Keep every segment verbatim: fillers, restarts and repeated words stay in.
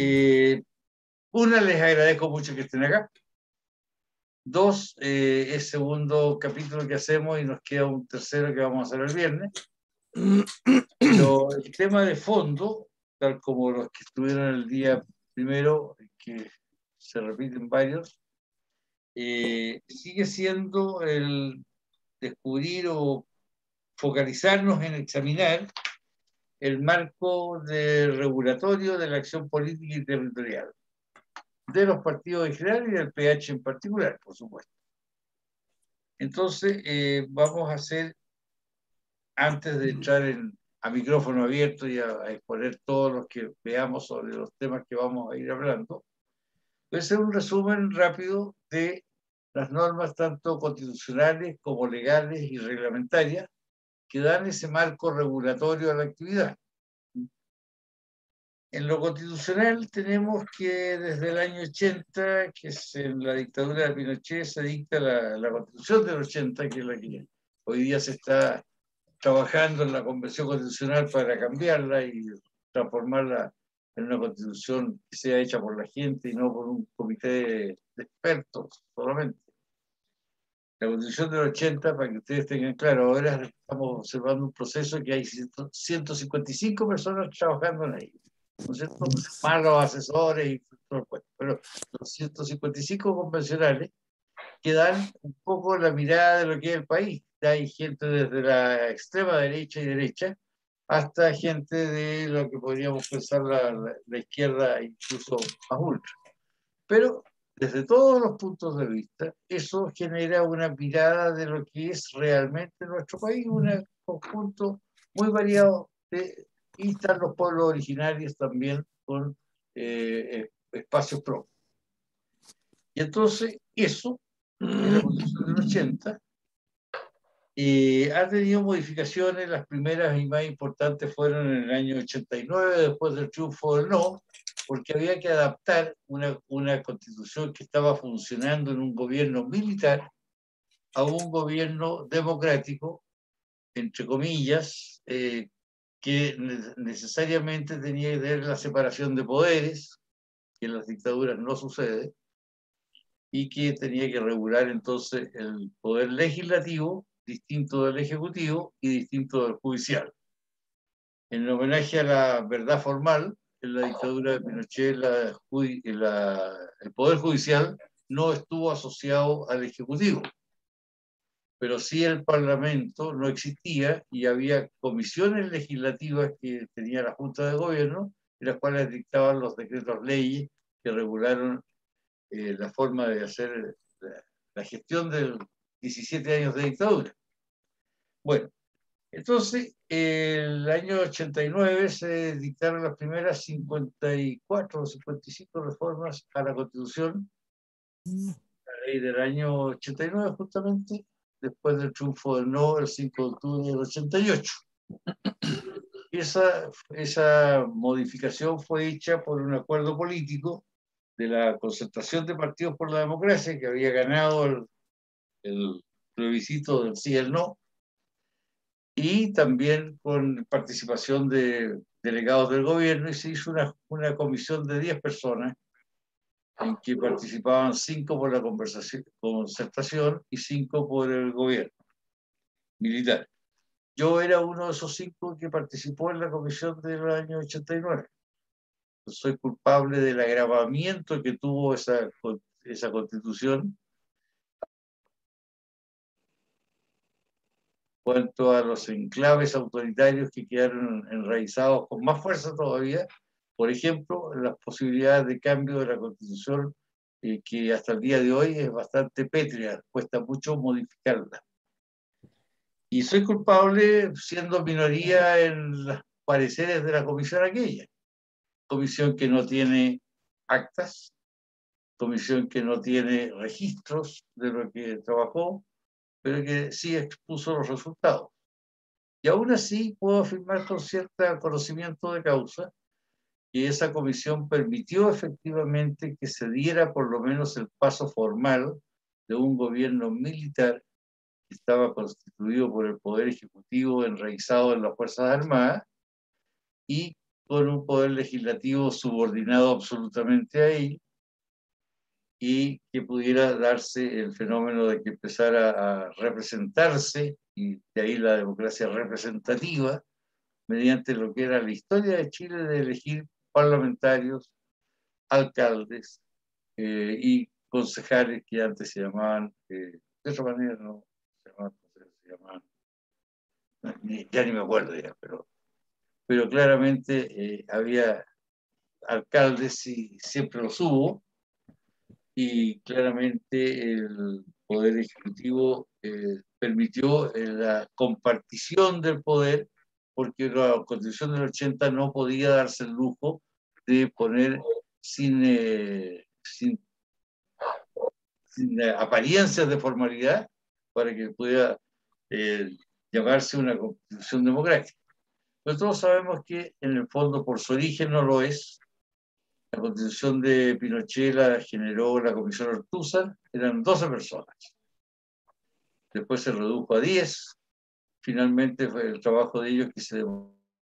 Eh, una, les agradezco mucho que estén acá. Dos, eh, es segundo capítulo que hacemos y nos queda un tercero que vamos a hacer el viernes. Pero el tema de fondo, tal como los que estuvieron el día primero, que se repiten varios, eh, sigue siendo el descubrir o focalizarnos en examinar el marco de regulatorio de la acción política y territorial, de los partidos en general y del P H en particular, por supuesto. Entonces, eh, vamos a hacer, antes de entrar en, a micrófono abierto y a, a exponer todos los que veamos sobre los temas que vamos a ir hablando, voy a hacer un resumen rápido de las normas tanto constitucionales como legales y reglamentarias que dan ese marco regulatorio a la actividad. En lo constitucional tenemos que desde el año ochenta, que es en la dictadura de Pinochet, se dicta la, la Constitución del ochenta, que es la que hoy día se está trabajando en la Convención Constitucional para cambiarla y transformarla en una Constitución que sea hecha por la gente y no por un comité de, de expertos solamente. La Constitución del ochenta, para que ustedes tengan claro, ahora estamos observando un proceso que hay ciento cincuenta y cinco personas trabajando en ello, ¿no es cierto? Más los asesores y todo el cuento. Pero los ciento cincuenta y cinco convencionales que dan un poco la mirada de lo que es el país. Hay gente desde la extrema derecha y derecha hasta gente de lo que podríamos pensar la, la, la izquierda, incluso más ultra. Pero desde todos los puntos de vista, eso genera una mirada de lo que es realmente nuestro país, un conjunto muy variado de, y están los pueblos originarios también con eh, espacios propios. Y entonces eso, en la Constitución del ochenta, eh, ha tenido modificaciones. Las primeras y más importantes fueron en el año ochenta y nueve, después del triunfo del no, porque había que adaptar una, una constitución que estaba funcionando en un gobierno militar a un gobierno democrático, entre comillas, eh, que necesariamente tenía que tener la separación de poderes, que en las dictaduras no sucede, y que tenía que regular entonces el poder legislativo, distinto del ejecutivo y distinto del judicial. En homenaje a la verdad formal, en la dictadura de Pinochet, la, la, el poder judicial no estuvo asociado al ejecutivo, pero sí el parlamento no existía y había comisiones legislativas que tenía la Junta de Gobierno, en las cuales dictaban los decretos leyes que regularon eh, la forma de hacer la, la gestión de diecisiete años de dictadura. Bueno, entonces, el año ochenta y nueve se dictaron las primeras cincuenta y cuatro o cincuenta y cinco reformas a la Constitución, la ley del año ochenta y nueve justamente, después del triunfo del no, el cinco de octubre del ochenta y ocho. Y esa, esa modificación fue hecha por un acuerdo político de la Concertación de Partidos por la Democracia, que había ganado el, el plebiscito del sí y el no, y también con participación de delegados del gobierno, y se hizo una, una comisión de diez personas en que participaban cinco por la concertación y cinco por el gobierno militar. Yo era uno de esos cinco que participó en la comisión del año ochenta y nueve. Soy culpable del agravamiento que tuvo esa, esa constitución en cuanto a los enclaves autoritarios que quedaron enraizados con más fuerza todavía. Por ejemplo, las posibilidades de cambio de la Constitución, eh, que hasta el día de hoy es bastante pétrea, cuesta mucho modificarla. Y soy culpable siendo minoría en los pareceres de la comisión aquella. Comisión que no tiene actas, comisión que no tiene registros de lo que trabajó, pero que sí expuso los resultados. Y aún así puedo afirmar con cierto conocimiento de causa que esa comisión permitió efectivamente que se diera por lo menos el paso formal de un gobierno militar que estaba constituido por el Poder Ejecutivo enraizado en las Fuerzas Armadas y con un poder legislativo subordinado absolutamente a él, y que pudiera darse el fenómeno de que empezara a representarse, y de ahí la democracia representativa, mediante lo que era la historia de Chile de elegir parlamentarios, alcaldes eh, y concejales que antes se llamaban, eh, de otra manera no se llamaban, se llamaban ya ni me acuerdo ya, pero, pero claramente eh, había alcaldes y siempre los hubo, y claramente el Poder Ejecutivo eh, permitió eh, la compartición del poder, porque la Constitución del ochenta no podía darse el lujo de poner sin, eh, sin, sin eh, apariencias de formalidad para que pudiera eh, llamarse una Constitución democrática. Pero todos sabemos que en el fondo por su origen no lo es. La Constitución de Pinochet la generó la Comisión Ortúzar, eran doce personas. Después se redujo a diez. Finalmente fue el trabajo de ellos que se demoró.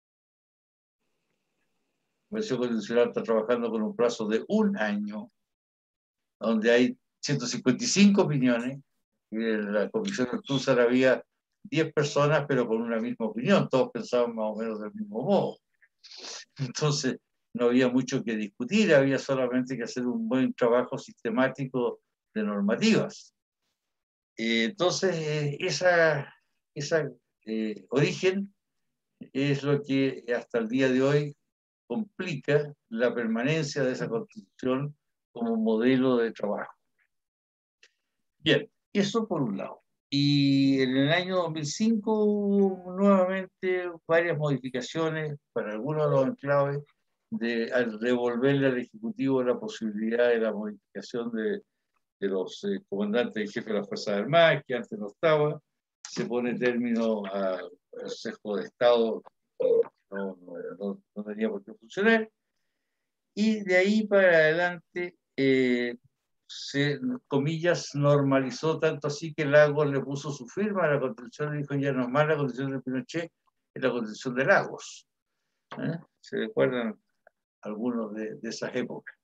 La Convención Constitucional está trabajando con un plazo de un año, donde hay ciento cincuenta y cinco opiniones. En la Comisión Ortúzar había diez personas, pero con una misma opinión. Todos pensaban más o menos del mismo modo. Entonces, no había mucho que discutir, había solamente que hacer un buen trabajo sistemático de normativas. Eh, entonces, eh, esa, esa eh, origen es lo que hasta el día de hoy complica la permanencia de esa Constitución como modelo de trabajo. Bien, eso por un lado. Y en el año dos mil cinco hubo nuevamente varias modificaciones para algunos de los enclaves, de al devolverle al Ejecutivo la posibilidad de la modificación de, de los eh, comandantes y jefes de las Fuerzas Armadas, que antes no estaba. Se pone término al Consejo de Estado, que no, no, no, no tenía por qué funcionar. Y de ahí para adelante, eh, se, comillas, normalizó tanto así que Lagos le puso su firma a la Constitución y dijo: ya no es más la Constitución de Pinochet, es la Constitución de Lagos. ¿Eh? ¿Se recuerdan algunos de, de esas épocas?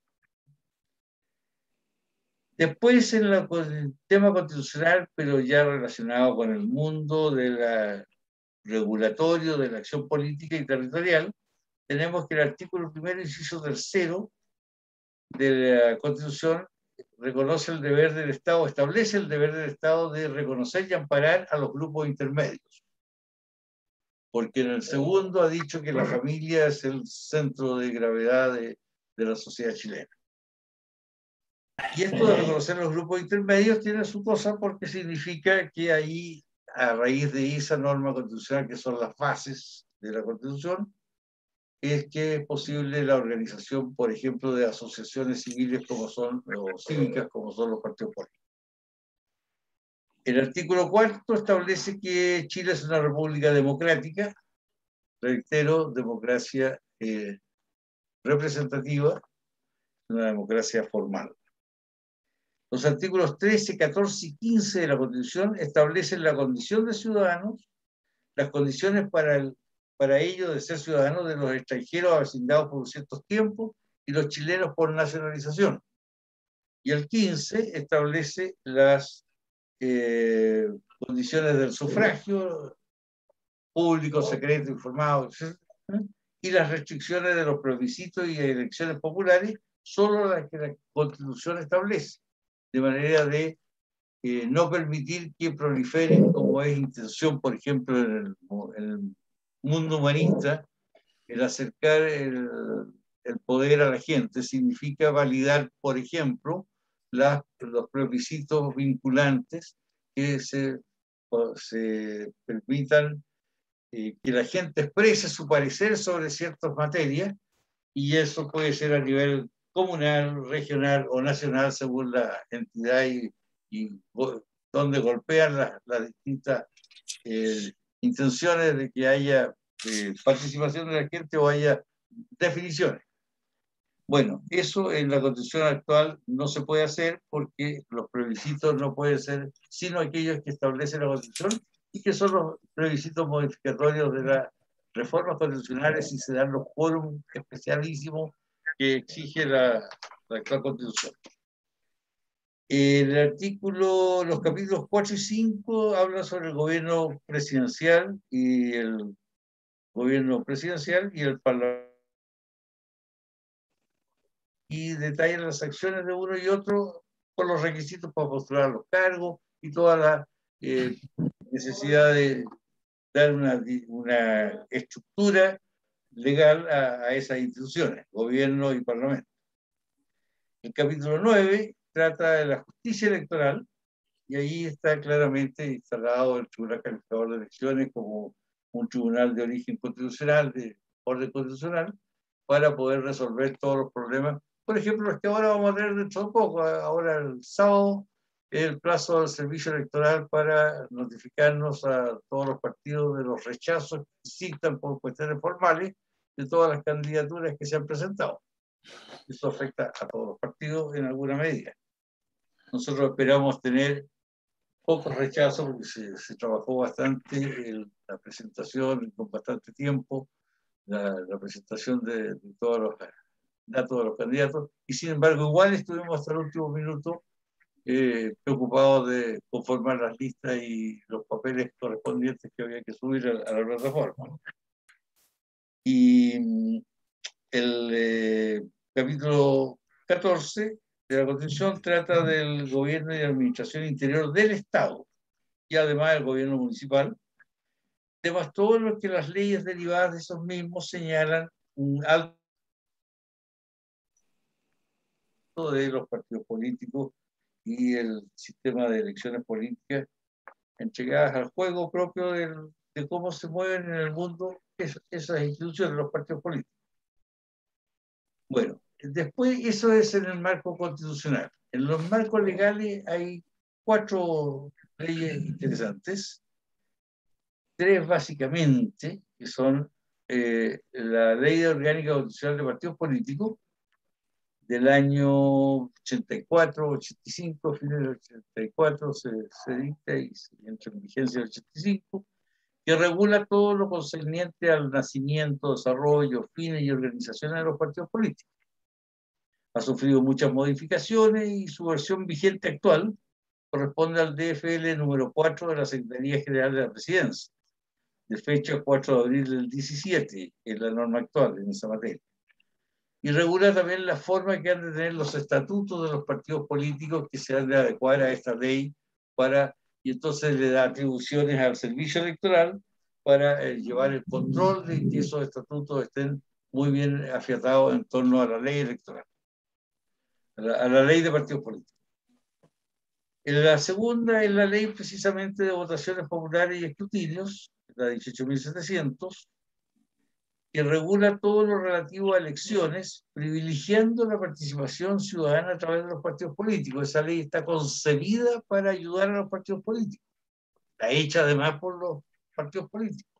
Después, en la, el tema constitucional, pero ya relacionado con el mundo de la, regulatorio de la acción política y territorial, tenemos que el artículo primero, inciso tercero de la Constitución reconoce el deber del Estado, establece el deber del Estado de reconocer y amparar a los grupos intermedios. Porque en el segundo ha dicho que la familia es el centro de gravedad de, de la sociedad chilena. Y esto de reconocer los grupos intermedios tiene su cosa, porque significa que ahí, a raíz de esa norma constitucional, que son las bases de la Constitución, es que es posible la organización, por ejemplo, de asociaciones civiles como son, o cívicas como son los partidos políticos. El artículo cuarto establece que Chile es una república democrática, reitero, democracia eh, representativa, una democracia formal. Los artículos trece, catorce y quince de la Constitución establecen la condición de ciudadanos, las condiciones para, el, para ello de ser ciudadanos de los extranjeros avecindados por ciertos tiempos y los chilenos por nacionalización. Y el quince establece las eh, condiciones del sufragio público, secreto, informado, etcétera, y las restricciones de los plebiscitos y elecciones populares, solo las que la Constitución establece, de manera de eh, no permitir que proliferen, como es intención, por ejemplo, en el, en el mundo humanista, el acercar el, el poder a la gente significa validar, por ejemplo, las, los plebiscitos vinculantes que se, se permitan eh, que la gente exprese su parecer sobre ciertas materias, y eso puede ser a nivel comunal, regional o nacional, según la entidad y, y donde golpean las la distintas eh, intenciones de que haya eh, participación de la gente o haya definiciones. Bueno, eso en la Constitución actual no se puede hacer, porque los plebiscitos no pueden ser sino aquellos que establece la Constitución, y que son los plebiscitos modificatorios de la reformas constitucionales si se dan los quórum especialísimos que exige la, la actual Constitución. El artículo, los capítulos cuatro y cinco hablan sobre el gobierno presidencial y el gobierno presidencial y el parlamento, y detallan las acciones de uno y otro con los requisitos para postular los cargos y toda la eh, necesidad de dar una, una estructura legal a, a esas instituciones, gobierno y parlamento. El capítulo nueve trata de la justicia electoral y ahí está claramente instalado el Tribunal Calificador de Elecciones como un tribunal de origen constitucional, de orden constitucional, para poder resolver todos los problemas. Por ejemplo, los que ahora vamos a tener dentro de poco, ahora el sábado, el plazo del servicio electoral para notificarnos a todos los partidos de los rechazos que existan por cuestiones formales de todas las candidaturas que se han presentado. Eso afecta a todos los partidos en alguna medida. Nosotros esperamos tener pocos rechazos porque se, se trabajó bastante en la presentación con bastante tiempo, la, la presentación de, de todos los datos de los candidatos, y sin embargo igual estuvimos hasta el último minuto eh, preocupados de conformar las listas y los papeles correspondientes que había que subir a, a la plataforma. Y el eh, capítulo catorce de la Constitución trata del gobierno y la administración interior del Estado y además del gobierno municipal. Además, todo lo que las leyes derivadas de esos mismos señalan un alto de los partidos políticos y el sistema de elecciones políticas entregadas al juego propio del, de cómo se mueven en el mundo es, esas instituciones, los partidos políticos. Bueno, después eso es en el marco constitucional. En los marcos legales hay cuatro leyes interesantes, tres básicamente, que son eh, la Ley Orgánica Constitucional de Partidos Políticos del año ochenta y cuatro, ochenta y cinco, fines del ochenta y cuatro se, se dicta y se entra en vigencia el ochenta y cinco, que regula todo lo concerniente al nacimiento, desarrollo, fines y organizaciones de los partidos políticos. Ha sufrido muchas modificaciones y su versión vigente actual corresponde al D F L número cuatro de la Secretaría General de la Presidencia, de fecha cuatro de abril del diecisiete, es la norma actual en esa materia. Y regula también la forma que han de tener los estatutos de los partidos políticos que se han de adecuar a esta ley para, y entonces le da atribuciones al servicio electoral para eh, llevar el control de que esos estatutos estén muy bien afiatados en torno a la ley electoral, a la, a la ley de partidos políticos. La segunda es la ley precisamente de votaciones populares y escrutinios, la dieciocho mil setecientos, que regula todo lo relativo a elecciones, privilegiando la participación ciudadana a través de los partidos políticos. Esa ley está concebida para ayudar a los partidos políticos. Está hecha además por los partidos políticos.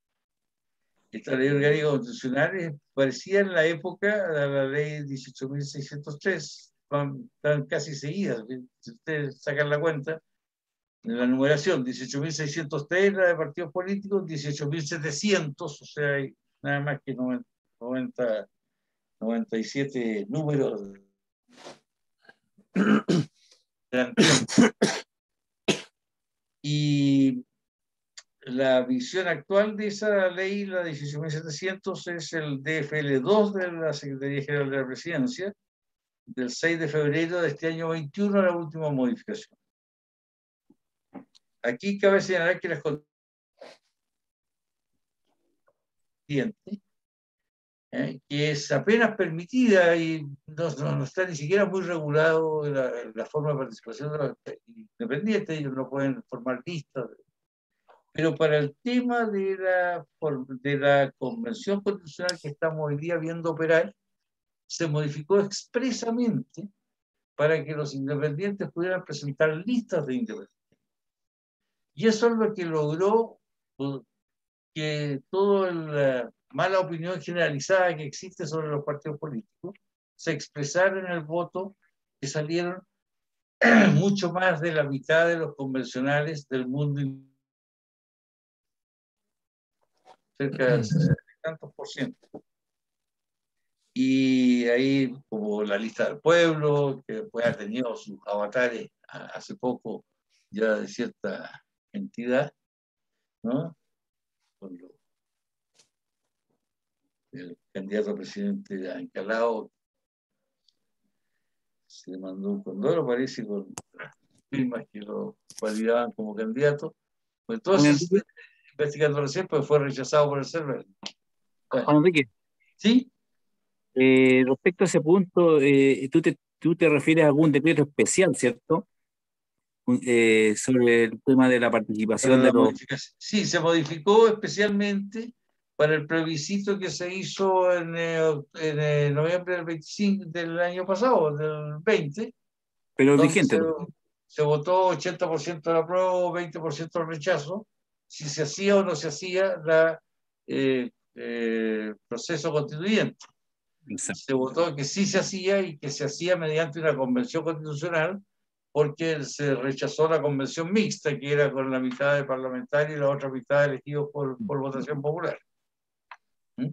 Esta ley orgánica constitucional parecía en la época a la ley dieciocho mil seiscientos tres, están casi seguidas. Si ustedes sacan la cuenta, en la numeración, dieciocho mil seiscientos tres la de partidos políticos, dieciocho mil setecientos, o sea, hay nada más que noventa, noventa y siete números. Y la visión actual de esa ley, la dieciocho mil setecientos, es el D F L dos de la Secretaría General de la Presidencia, del seis de febrero de este año veintiuno, la última modificación. Aquí cabe señalar que las constituyentes, ¿eh? que es apenas permitida y no, no, no está ni siquiera muy regulado la, la forma de participación de los independientes, ellos no pueden formar listas. Pero para el tema de la, de la convención constitucional que estamos hoy día viendo operar, se modificó expresamente para que los independientes pudieran presentar listas de independientes. Y eso es lo que logró que toda la mala opinión generalizada que existe sobre los partidos políticos se expresara en el voto, que salieron mucho más de la mitad de los convencionales del mundo. cerca del sesenta y tantos por ciento. Y ahí, como la lista del pueblo, que después ha tenido sus avatares hace poco ya de cierta entidad, ¿no? Con lo, el candidato a presidente de Ancalao se mandó un condoro, parece, con firmas que lo validaban como candidato. Pues Juan entonces, Enrique, investigando recién, pues fue rechazado por el C E R V E L. Bueno, Juan Enrique, ¿sí? eh, respecto a ese punto, eh, tú te, tú te refieres a algún decreto especial, ¿cierto? Eh, sobre el tema de la Para participación de la los... modificación. Sí, se modificó especialmente para el plebiscito que se hizo en, eh, en eh, noviembre del veinticinco del año pasado, del veinte, Pero es donde se, vigente, ¿no? se votó ochenta por ciento del apruebo, veinte por ciento del rechazo, si se hacía o no se hacía la eh, eh, proceso constituyente. Exacto. Se votó que sí se hacía y que se hacía mediante una convención constitucional, porque se rechazó la convención mixta, que era con la mitad de parlamentarios y la otra mitad elegidos por, por votación popular. ¿Mm?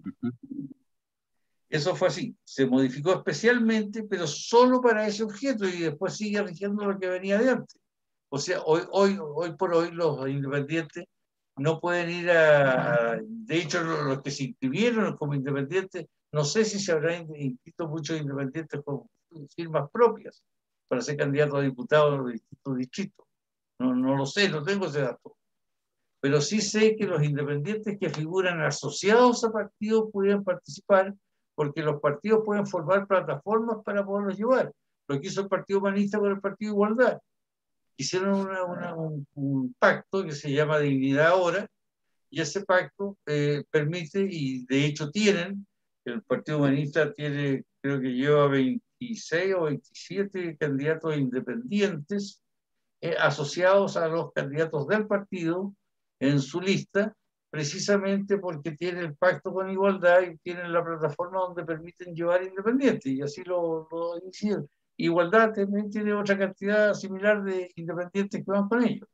Eso fue así. Se modificó especialmente, pero solo para ese objeto, y después sigue rigiendo lo que venía de antes. O sea, hoy, hoy, hoy por hoy los independientes no pueden ir a, a... De hecho, los que se inscribieron como independientes, no sé si se habrán inscrito muchos independientes con firmas propias para ser candidatos a diputados en los distintos distritos. No, no lo sé, no tengo ese dato. Pero sí sé que los independientes que figuran asociados a partidos pudieran participar, porque los partidos pueden formar plataformas para poderlos llevar. Lo que hizo el Partido Humanista con el Partido Igualdad. Hicieron una, una, un, un pacto que se llama Dignidad Ahora, y ese pacto eh, permite, y de hecho tienen, el Partido Humanista tiene, creo que lleva veintiséis o veintisiete candidatos independientes eh, asociados a los candidatos del partido en su lista, precisamente porque tiene el pacto con Igualdad y tienen la plataforma donde permiten llevar independientes, y así lo, lo hicieron. Igualdad también tiene otra cantidad similar de independientes que van con ellos.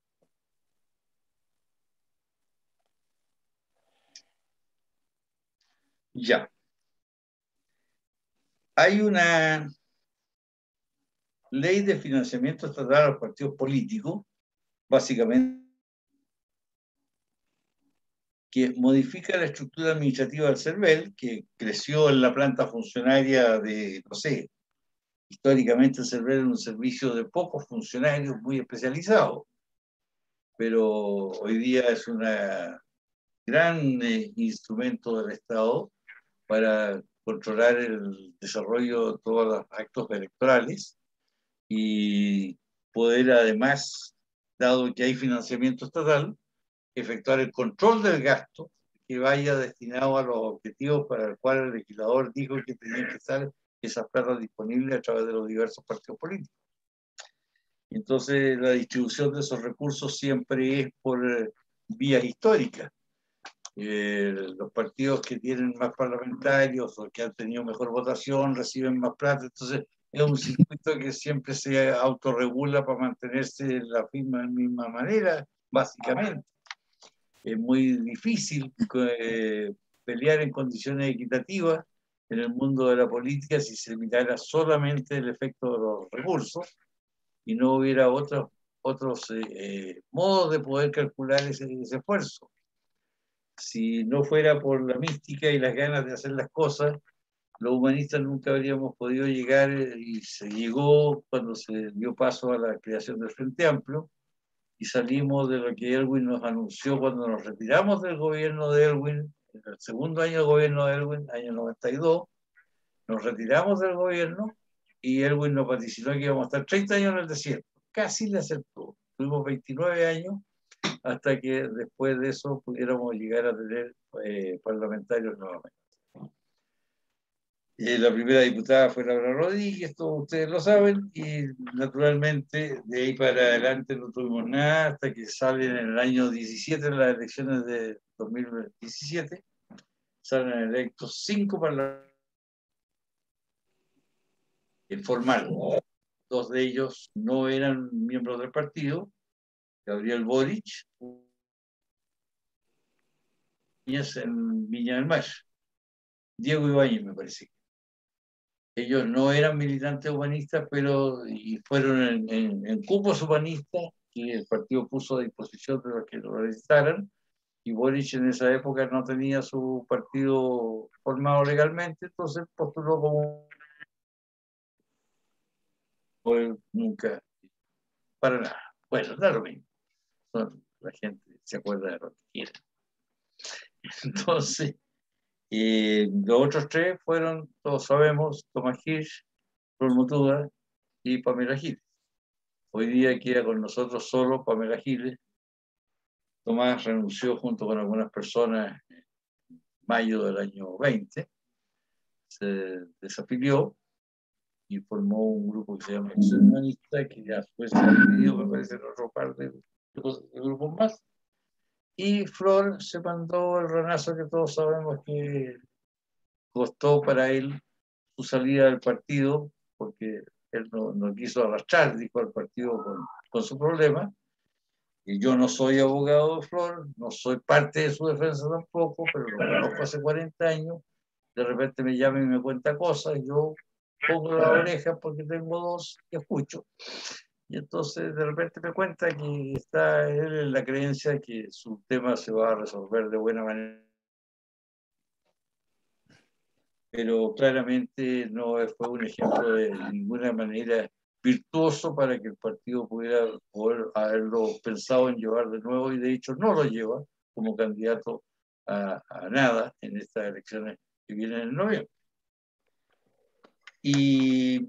Ya. Hay una ley de financiamiento estatal a los partidos políticos, básicamente, que modifica la estructura administrativa del C E R V E L, que creció en la planta funcionaria de, no sé, históricamente el C E R V E L era un servicio de pocos funcionarios muy especializados, pero hoy día es un gran eh, instrumento del Estado para controlar el desarrollo de todos los actos electorales y poder además, dado que hay financiamiento estatal, efectuar el control del gasto que vaya destinado a los objetivos para los cuales el legislador dijo que tenían que estar esas plazas disponibles a través de los diversos partidos políticos. Entonces, la distribución de esos recursos siempre es por eh, vías históricas. Eh, los partidos que tienen más parlamentarios o que han tenido mejor votación reciben más plata, entonces es un circuito que siempre se autorregula para mantenerse de la misma, misma manera, básicamente. Es muy difícil eh, pelear en condiciones equitativas en el mundo de la política si se mirara solamente el efecto de los recursos y no hubiera otros, otros eh, modos de poder calcular ese, ese esfuerzo. Si no fuera por la mística y las ganas de hacer las cosas, los humanistas nunca habríamos podido llegar, y se llegó cuando se dio paso a la creación del Frente Amplio, y salimos de lo que Elwin nos anunció cuando nos retiramos del gobierno de Elwin, en el segundo año del gobierno de Elwin, año noventa y dos, nos retiramos del gobierno y Elwin nos vaticinó que íbamos a estar treinta años en el desierto. Casi le aceptó. Tuvimos veintinueve años hasta que después de eso pudiéramos llegar a tener eh, parlamentarios nuevamente. Eh, la primera diputada fue Laura Rodríguez, todos ustedes lo saben, y naturalmente de ahí para adelante no tuvimos nada hasta que salen en el año diecisiete, en las elecciones de dos mil diecisiete, salen electos cinco parlamentarios formales. Dos de ellos no eran miembros del partido, Gabriel Boric, en Viña del Mar. Diego Ibáñez, me parece. Ellos no eran militantes humanistas, pero y fueron en, en, en cupos humanistas que el partido puso a disposición de los que lo necesitaran, y Boric en esa época no tenía su partido formado legalmente, entonces postuló como pues, nunca, para nada. Bueno, da lo mismo. La gente se acuerda de lo que quiere. Entonces, eh, los otros tres fueron, todos sabemos, Tomás Hirsch, Flor Mutuda y Pamela Giles. Hoy día queda con nosotros solo Pamela Giles. Tomás renunció junto con algunas personas en mayo del año veinte, se desafilió y formó un grupo que se llama Acción Humanista, que ya después se ha dividido, me parece, en otro par de, de grupos más. Y Flor se mandó el ranazo que todos sabemos que costó para él su salida del partido, porque él no, no quiso arrastrar, dijo, al partido con, con su problema. Y yo no soy abogado de Flor, no soy parte de su defensa tampoco, pero lo conozco hace cuarenta años. De repente me llama y me cuenta cosas, y yo pongo la oreja porque tengo dos y escucho. Y entonces de repente me cuenta que está él en la creencia que su tema se va a resolver de buena manera. Pero claramente no fue un ejemplo de ninguna manera virtuoso para que el partido pudiera poder haberlo pensado en llevar de nuevo, y de hecho no lo lleva como candidato a, a nada en estas elecciones que vienen en noviembre. Y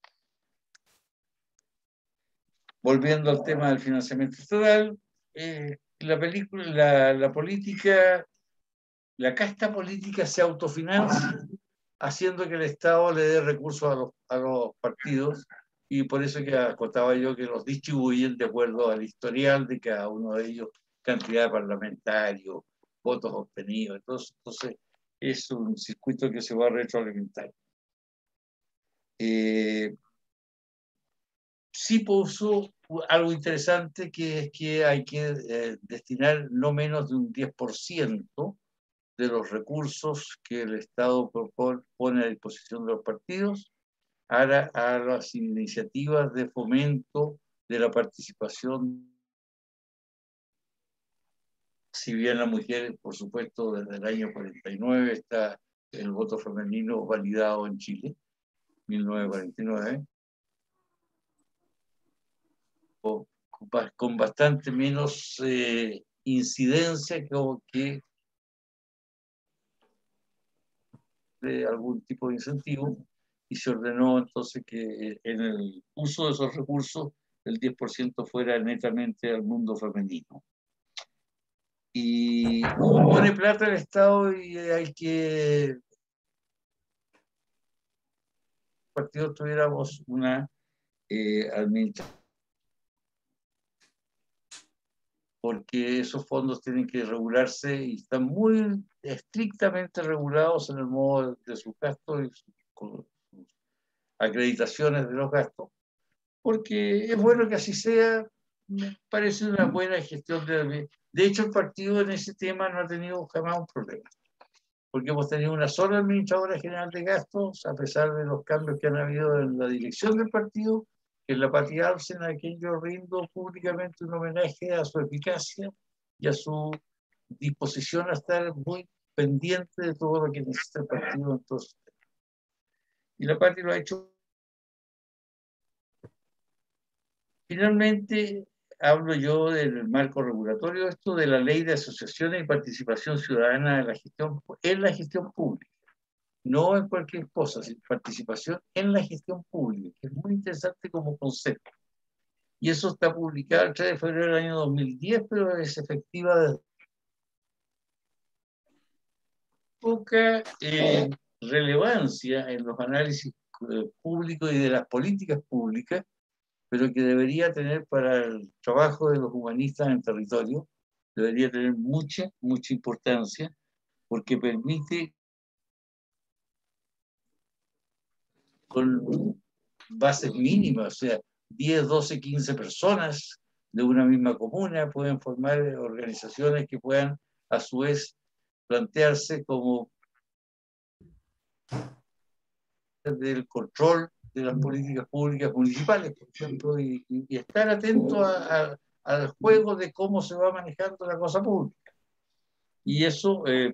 volviendo al tema del financiamiento estatal, eh, la, película, la, la política, la casta política se autofinancia haciendo que el Estado le dé recursos a los, a los partidos, y por eso que acotaba yo que los distribuyen de acuerdo al historial de cada uno de ellos, cantidad de parlamentarios, votos obtenidos. Entonces, entonces es un circuito que se va a retroalimentar. Eh, sí puso algo interesante, que es que hay que eh, destinar no menos de un diez por ciento de los recursos que el Estado pone a disposición de los partidos a, la, a las iniciativas de fomento de la participación. Si bien la mujer, por supuesto, desde el año cuarenta y nueve está el voto femenino validado en Chile, mil novecientos cuarenta y nueve, con bastante menos eh, incidencia que, que de algún tipo de incentivo, y se ordenó entonces que en el uso de esos recursos el diez por ciento fuera netamente al mundo femenino. Y como pone plata el Estado y hay que partidos tuviéramos una eh, administración, porque esos fondos tienen que regularse y están muy estrictamente regulados en el modo de sus gastos y sus acreditaciones de los gastos, porque es bueno que así sea. Me parece una buena gestión de... De hecho, el partido en ese tema no ha tenido jamás un problema, porque hemos tenido una sola administradora general de gastos, a pesar de los cambios que han habido en la dirección del partido, que es la Pati Alsen, a quien yo rindo públicamente un homenaje a su eficacia y a su disposición a estar muy pendiente de todo lo que necesita el partido. Entonces, y la Pati lo ha hecho. Finalmente, hablo yo del marco regulatorio, esto de la ley de asociaciones y participación ciudadana en la gestión, en la gestión pública. No en cualquier cosa, sino participación en la gestión pública, que es muy interesante como concepto. Y eso está publicado el tres de febrero del año dos mil diez, pero es efectiva desde poca eh, relevancia en los análisis eh, públicos y de las políticas públicas, pero que debería tener para el trabajo de los humanistas en el territorio, debería tener mucha, mucha importancia, porque permite, con bases mínimas, o sea, diez, doce, quince personas de una misma comuna pueden formar organizaciones que puedan, a su vez, plantearse como del control de las políticas públicas municipales, por ejemplo, y, y estar atento a, a, al juego de cómo se va manejando la cosa pública. Y eso, eh,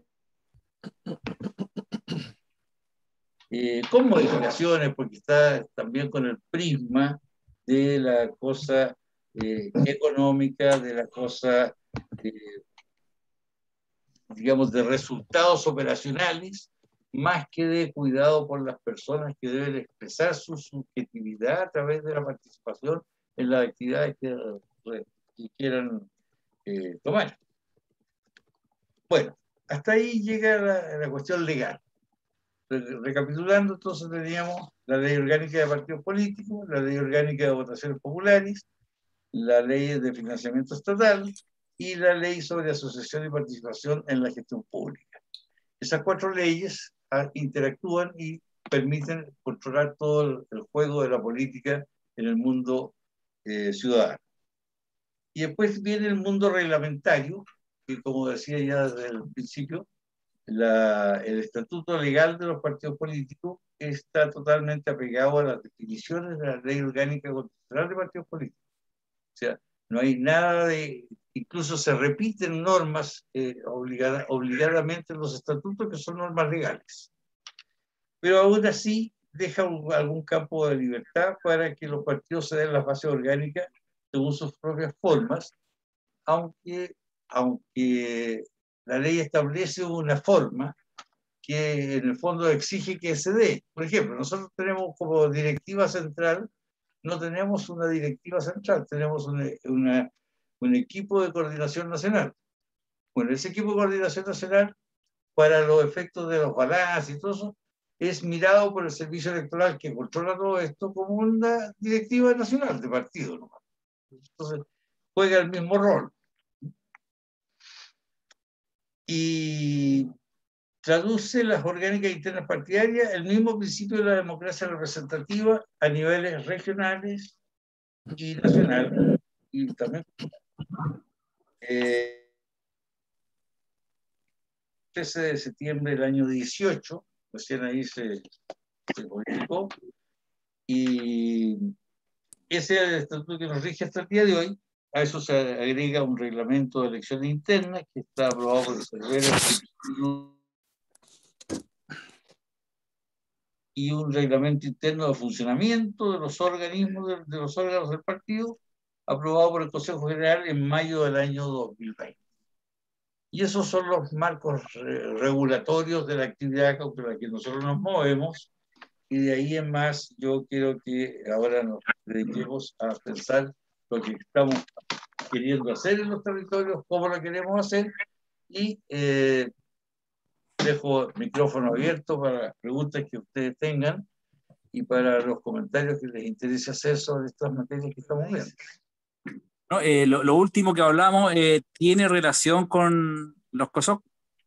eh, con modificaciones, porque está también con el prisma de la cosa eh, económica, de la cosa, eh, digamos, de resultados operacionales, más que de cuidado por las personas que deben expresar su subjetividad a través de la participación en las actividades que, que quieran eh, tomar. Bueno, hasta ahí llega la, la cuestión legal. Recapitulando, entonces teníamos la ley orgánica de partidos políticos, la ley orgánica de votaciones populares, la ley de financiamiento estatal y la ley sobre asociación y participación en la gestión pública. Esas cuatro leyes interactúan y permiten controlar todo el, el juego de la política en el mundo eh, ciudadano. Y después viene el mundo reglamentario, que como decía ya desde el principio, la, el estatuto legal de los partidos políticos está totalmente apegado a las definiciones de la ley orgánica constitucional de partidos políticos. O sea, no hay nada de, incluso se repiten normas eh, obligada, obligadamente en los estatutos que son normas legales. Pero aún así deja un, algún campo de libertad para que los partidos se den las bases orgánicas según sus propias formas, aunque, aunque la ley establece una forma que en el fondo exige que se dé. Por ejemplo, nosotros tenemos como directiva central, no tenemos una directiva central, tenemos una, una, un equipo de coordinación nacional. Bueno, ese equipo de coordinación nacional, para los efectos de los balances y todo eso, es mirado por el servicio electoral que controla todo esto como una directiva nacional de partido, ¿no? Entonces, juega el mismo rol. Y traduce las orgánicas internas partidarias el mismo principio de la democracia representativa a niveles regionales y nacionales. Y también eh, trece de septiembre del año dieciocho, recién ahí se, se publicó, y ese es el estatuto que nos rige hasta el día de hoy. A eso se agrega un reglamento de elecciones internas que está aprobado por el Cervera y un reglamento interno de funcionamiento de los organismos, de, de los órganos del partido, aprobado por el Consejo General en mayo del año dos mil veinte. Y esos son los marcos re regulatorios de la actividad con la que nosotros nos movemos, y de ahí en más yo quiero que ahora nos dediquemos a pensar lo que estamos queriendo hacer en los territorios, cómo lo queremos hacer, y eh, dejo el micrófono abierto para las preguntas que ustedes tengan y para los comentarios que les interese hacer sobre estas materias que estamos viendo. No, eh, lo, lo último que hablamos eh, tiene relación con los COSOC.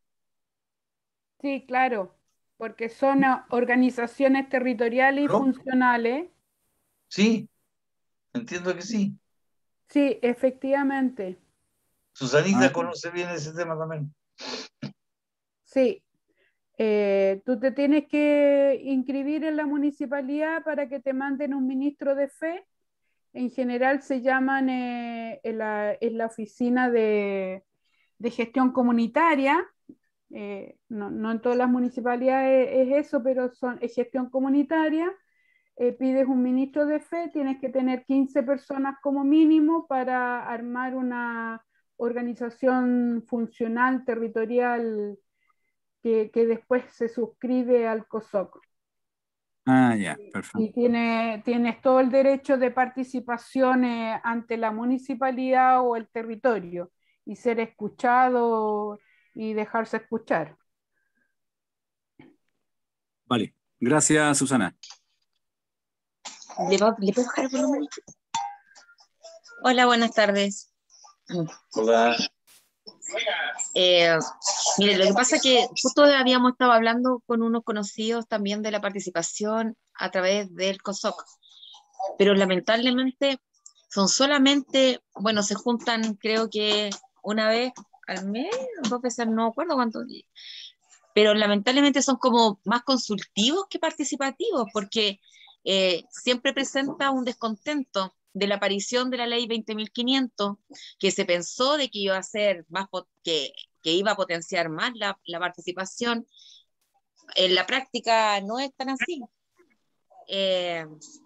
Sí, claro, porque son organizaciones territoriales y ¿No? funcionales. Sí, entiendo que sí. Sí, efectivamente. Susanita Ah. conoce bien ese tema también. Sí. Eh, tú te tienes que inscribir en la municipalidad para que te manden un ministro de fe. En general se llaman eh, en, la, en la oficina de, de gestión comunitaria. Eh, no, no en todas las municipalidades es, es eso, pero son, es gestión comunitaria. Eh, pides un ministro de fe, tienes que tener quince personas como mínimo para armar una organización funcional, territorial, que, que después se suscribe al COSOC. Ah, ya, perfecto. Y tiene, tienes todo el derecho de participación eh, ante la municipalidad o el territorio, y ser escuchado y dejarse escuchar. Vale, gracias, Susana. ¿Le, va, ¿Le puedo bajar por un momento? Hola, buenas tardes. Hola. Eh, mire, lo que pasa es que justo habíamos estado hablando con unos conocidos también de la participación a través del COSOC, pero lamentablemente son solamente, bueno, se juntan creo que una vez al mes, dos veces, no me acuerdo cuántos días. Pero lamentablemente son como más consultivos que participativos, porque eh, siempre presenta un descontento de la aparición de la ley veinte mil quinientos, que se pensó de que iba a ser más, que, que iba a potenciar más la, la participación. En la práctica no es tan así. Eh,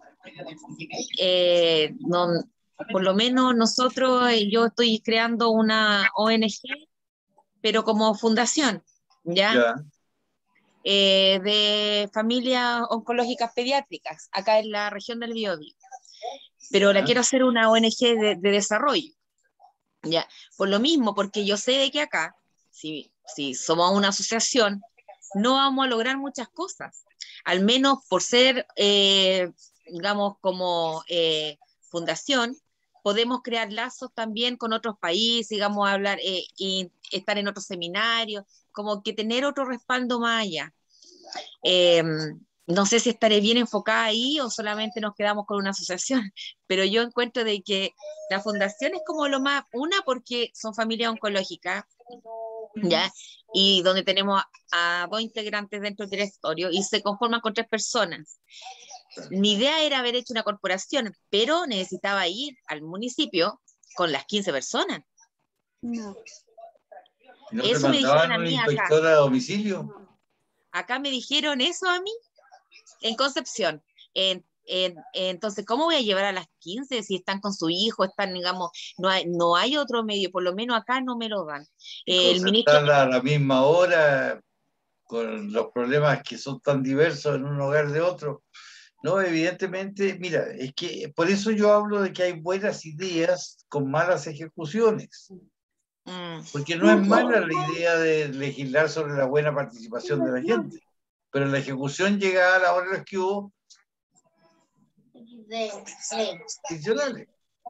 eh, no, por lo menos nosotros, yo estoy creando una O N G, pero como fundación, ¿ya? Ya. Eh, de familias oncológicas pediátricas, acá en la región del Biobío. Pero la quiero hacer una O N G de, de desarrollo, ¿ya? Por lo mismo, porque yo sé de que acá, si, si somos una asociación, no vamos a lograr muchas cosas, al menos por ser, eh, digamos, como eh, fundación, podemos crear lazos también con otros países, digamos, hablar eh, y estar en otros seminarios, como que tener otro respaldo más allá. Eh, no sé si estaré bien enfocada ahí o solamente nos quedamos con una asociación, pero yo encuentro de que la fundación es como lo más, una porque son familias oncológicas, ¿ya? Y donde tenemos a, a dos integrantes dentro del directorio y se conforman con tres personas. Mi idea era haber hecho una corporación, pero necesitaba ir al municipio con las quince personas. No. ¿No te Eso me dijeron mandaban a un mí acá. inspector a domicilio? Acá me dijeron eso a mí en Concepción. En, en, entonces, ¿cómo voy a llevar a las quince si están con su hijo, están, digamos, no hay, no hay otro medio, por lo menos acá no me lo dan? Y El ministro... concertarla a la misma hora, con los problemas que son tan diversos en un hogar de otro. No, evidentemente, mira, es que por eso yo hablo de que hay buenas ideas con malas ejecuciones. Mm. Porque no es mala la idea de legislar sobre la buena participación de la gente, pero la ejecución llega a la hora en las que hubo adicionales.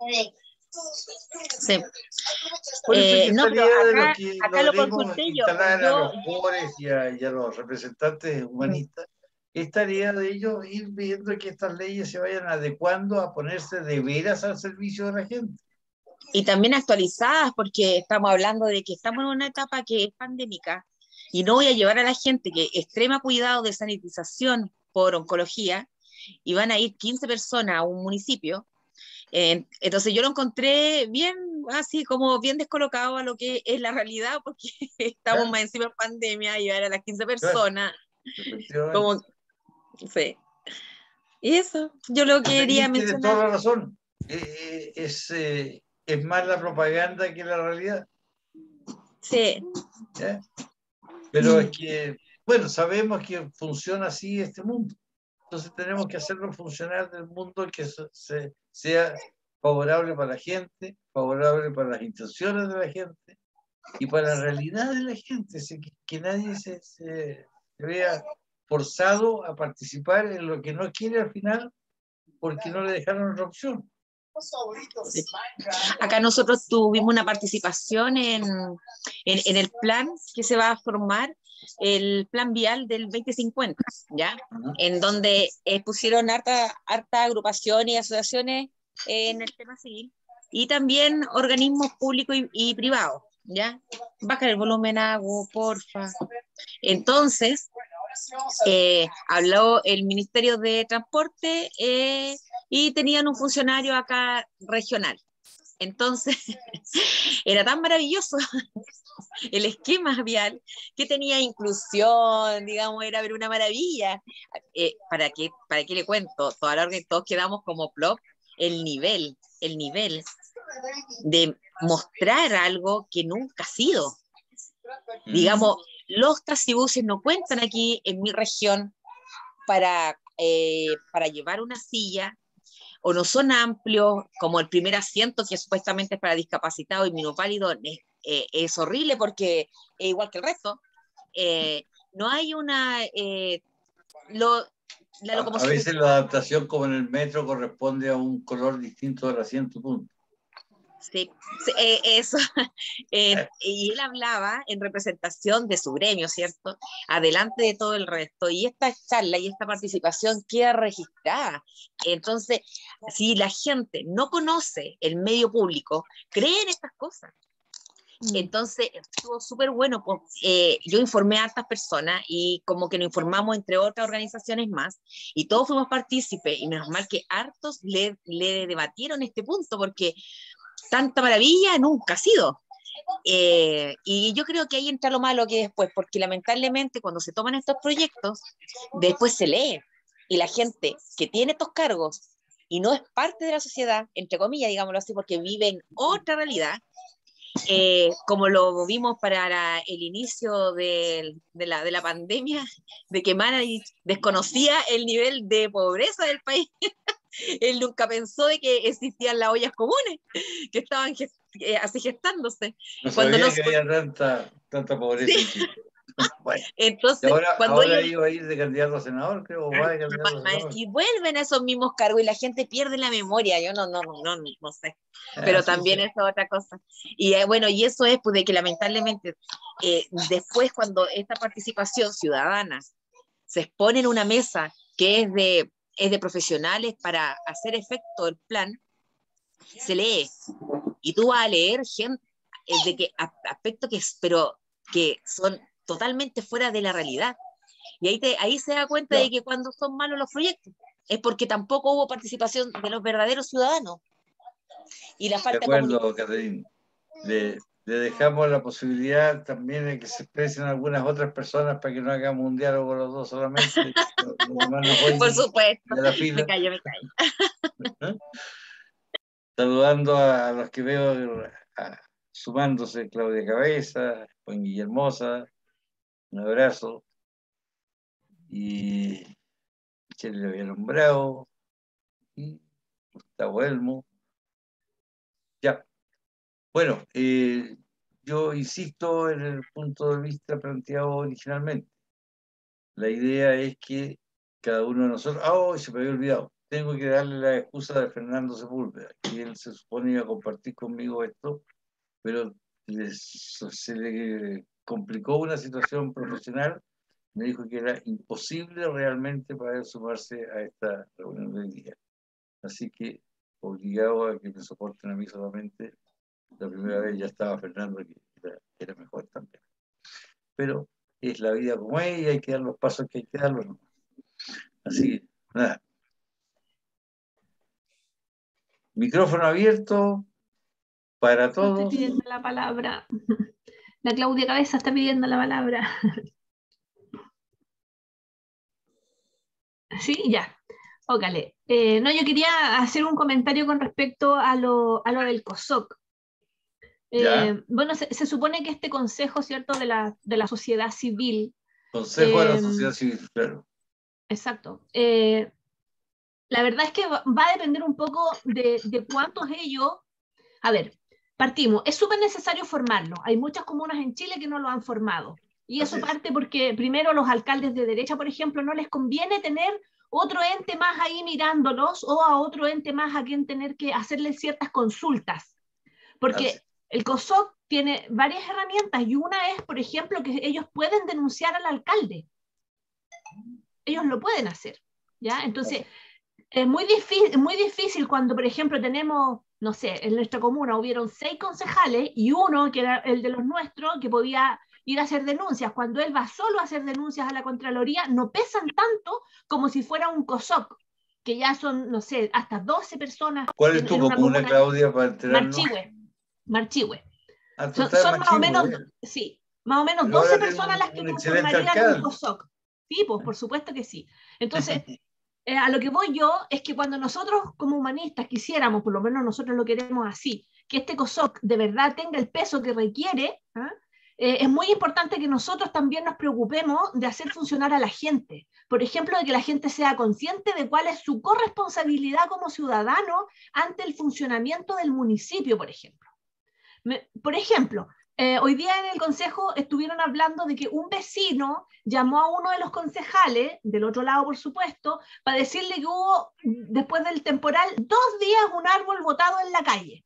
Sí. Por eso Eh, que no, esta pero idea de lo acá, que acá lo logremos consulté yo. instalar a yo los pobres y a, y a los representantes humanistas, es tarea de ellos ir viendo que estas leyes se vayan adecuando a ponerse de veras al servicio de la gente. Y también actualizadas, porque estamos hablando de que estamos en una etapa que es pandémica y no voy a llevar a la gente que extrema cuidado de sanitización por oncología y van a ir quince personas a un municipio. Eh, entonces yo lo encontré bien, así como bien descolocado a lo que es la realidad, porque estamos ¿Ya? más encima en pandemia y llevar a las quince personas, Efectivamente. como, sí. Y eso, yo lo quería Tienes toda mencionar. la razón. Eh, es, eh, es más la propaganda que la realidad. Sí. ¿Ya? Pero es que, bueno, sabemos que funciona así este mundo. Entonces tenemos que hacerlo funcionar del mundo que se, sea favorable para la gente, favorable para las intenciones de la gente y para la realidad de la gente, que, que nadie se, se, se vea forzado a participar en lo que no quiere al final porque no le dejaron otra opción. Sí. Acá nosotros tuvimos una participación en, en, en el plan que se va a formar, el plan vial del veinte cincuenta, ¿ya? Uh-huh. En donde eh, pusieron harta, harta agrupaciones y asociaciones eh, en el tema civil y también organismos públicos y, y privados, ¿ya? Baja el volumen, hago, porfa. Entonces, eh, habló el Ministerio de Transporte eh, y tenían un funcionario acá regional. Entonces, era tan maravilloso el esquema vial que tenía inclusión, digamos, era ver una maravilla. Eh, ¿para qué, ¿Para qué le cuento? Toda la orden, todos quedamos como plop, el nivel, el nivel de mostrar algo que nunca ha sido. Mm. Digamos, los taxibuses no cuentan aquí en mi región para, eh, para llevar una silla, o no son amplios, como el primer asiento que supuestamente es para discapacitados y minusválidos, es, eh, es horrible porque es igual que el resto. Eh, no hay una... Eh, lo, la a, a veces la adaptación como en el metro corresponde a un color distinto del asiento, punto. Sí, sí eh, eso. Eh, y él hablaba en representación de su gremio, ¿cierto? Adelante de todo el resto. Y esta charla y esta participación queda registrada. Entonces, si la gente no conoce el medio público, cree en estas cosas. Entonces, estuvo súper bueno. Pues, eh, yo informé a hartas personas y como que nos informamos entre otras organizaciones más y todos fuimos partícipes y menos mal que hartos le, le debatieron este punto porque tanta maravilla nunca ha sido. Eh, y yo creo que ahí entra lo malo que después, porque lamentablemente cuando se toman estos proyectos, después se lee y la gente que tiene estos cargos y no es parte de la sociedad, entre comillas, digámoslo así, porque vive en otra realidad, Eh, como lo vimos para la, el inicio de, de, la, de la pandemia, de que Managich desconocía el nivel de pobreza del país. Él nunca pensó de que existían las ollas comunes, que estaban gest eh, así gestándose. No cuando sabía nos... que había tanta, tanta pobreza sí. en Chile. Bueno, Entonces, y ahora, cuando ahora ellos... iba a ir de candidato a senador, creo, o va de candidato a senador. Y vuelven a esos mismos cargos y la gente pierde la memoria. Yo no, no, no, no, no sé. Ah, Pero sí, también sí. es otra cosa. Y eh, bueno, y eso es pues, de que lamentablemente eh, después cuando esta participación ciudadana se expone en una mesa que es de, es de profesionales para hacer efecto el plan, se lee. Y tú vas a leer gente eh, de que aspectos que, pero que son totalmente fuera de la realidad. Y ahí, te, ahí se da cuenta Ya. de que cuando son malos los proyectos es porque tampoco hubo participación de los verdaderos ciudadanos. Y la falta de acuerdo, Catherine. Le, le dejamos la posibilidad también de que se expresen algunas otras personas para que no hagamos un diálogo los dos solamente. Los demás nos oyen. Por supuesto, de la fila. me callo, me callo. ¿Eh? Saludando a, a los que veo a, sumándose, Claudia Cabeza, Juan Guillermosa, un abrazo. Y Michelle lo había nombrado, y Gustavo Elmo. Ya. Bueno, eh, yo insisto en el punto de vista planteado originalmente. La idea es que cada uno de nosotros... ¡Ah, oh, se me había olvidado! Tengo que darle la excusa de Fernando Sepúlveda, que él se supone iba a compartir conmigo esto, pero les, se le complicó una situación profesional. Me dijo que era imposible realmente poder sumarse a esta reunión del día. Así que, obligado a que me soporten a mí solamente, la primera vez ya estaba Fernando, que era, era mejor también. Pero es la vida como es y hay que dar los pasos que hay que darlos. Así que, nada. Micrófono abierto para todos. Estoy pidiendo la palabra. La Claudia Cabeza está pidiendo la palabra. Sí, ya. Ócale. Eh, no, yo quería hacer un comentario con respecto a lo, a lo del COSOC. Eh, bueno, se, se supone que este consejo, ¿cierto?, de la, de la sociedad civil. Consejo eh, de la sociedad civil, claro. Exacto. Eh, la verdad es que va, va a depender un poco de, de cuántos ellos... A ver, partimos. Es súper necesario formarlo. Hay muchas comunas en Chile que no lo han formado. Y eso parte porque primero los alcaldes de derecha, por ejemplo, no les conviene tener otro ente más ahí mirándolos o a otro ente más a quien tener que hacerle ciertas consultas. Porque Así. el COSOC tiene varias herramientas y una es, por ejemplo, que ellos pueden denunciar al alcalde. Ellos lo pueden hacer, ¿ya? Entonces, es muy difícil, muy difícil cuando, por ejemplo, tenemos, no sé, en nuestra comuna hubieron seis concejales y uno, que era el de los nuestros, que podía ir a hacer denuncias. Cuando él va solo a hacer denuncias a la Contraloría, no pesan tanto como si fuera un COSOC, que ya son, no sé, hasta doce personas. ¿Cuál es tu comuna, comuna, Claudia, para enterarnos? Marchihue. Marchihue. Ah, son son más o menos, bien. sí, más o menos doce personas las que conformarían un COSOC. Sí, pues por supuesto que sí. Entonces, eh, a lo que voy yo es que cuando nosotros como humanistas quisiéramos, por lo menos nosotros lo queremos así, que este COSOC de verdad tenga el peso que requiere, ¿eh? Eh, es muy importante que nosotros también nos preocupemos de hacer funcionar a la gente. Por ejemplo, de que la gente sea consciente de cuál es su corresponsabilidad como ciudadano ante el funcionamiento del municipio, por ejemplo. Me, por ejemplo, eh, hoy día en el consejo estuvieron hablando de que un vecino llamó a uno de los concejales, del otro lado por supuesto, para decirle que hubo, después del temporal, dos días un árbol botado en la calle.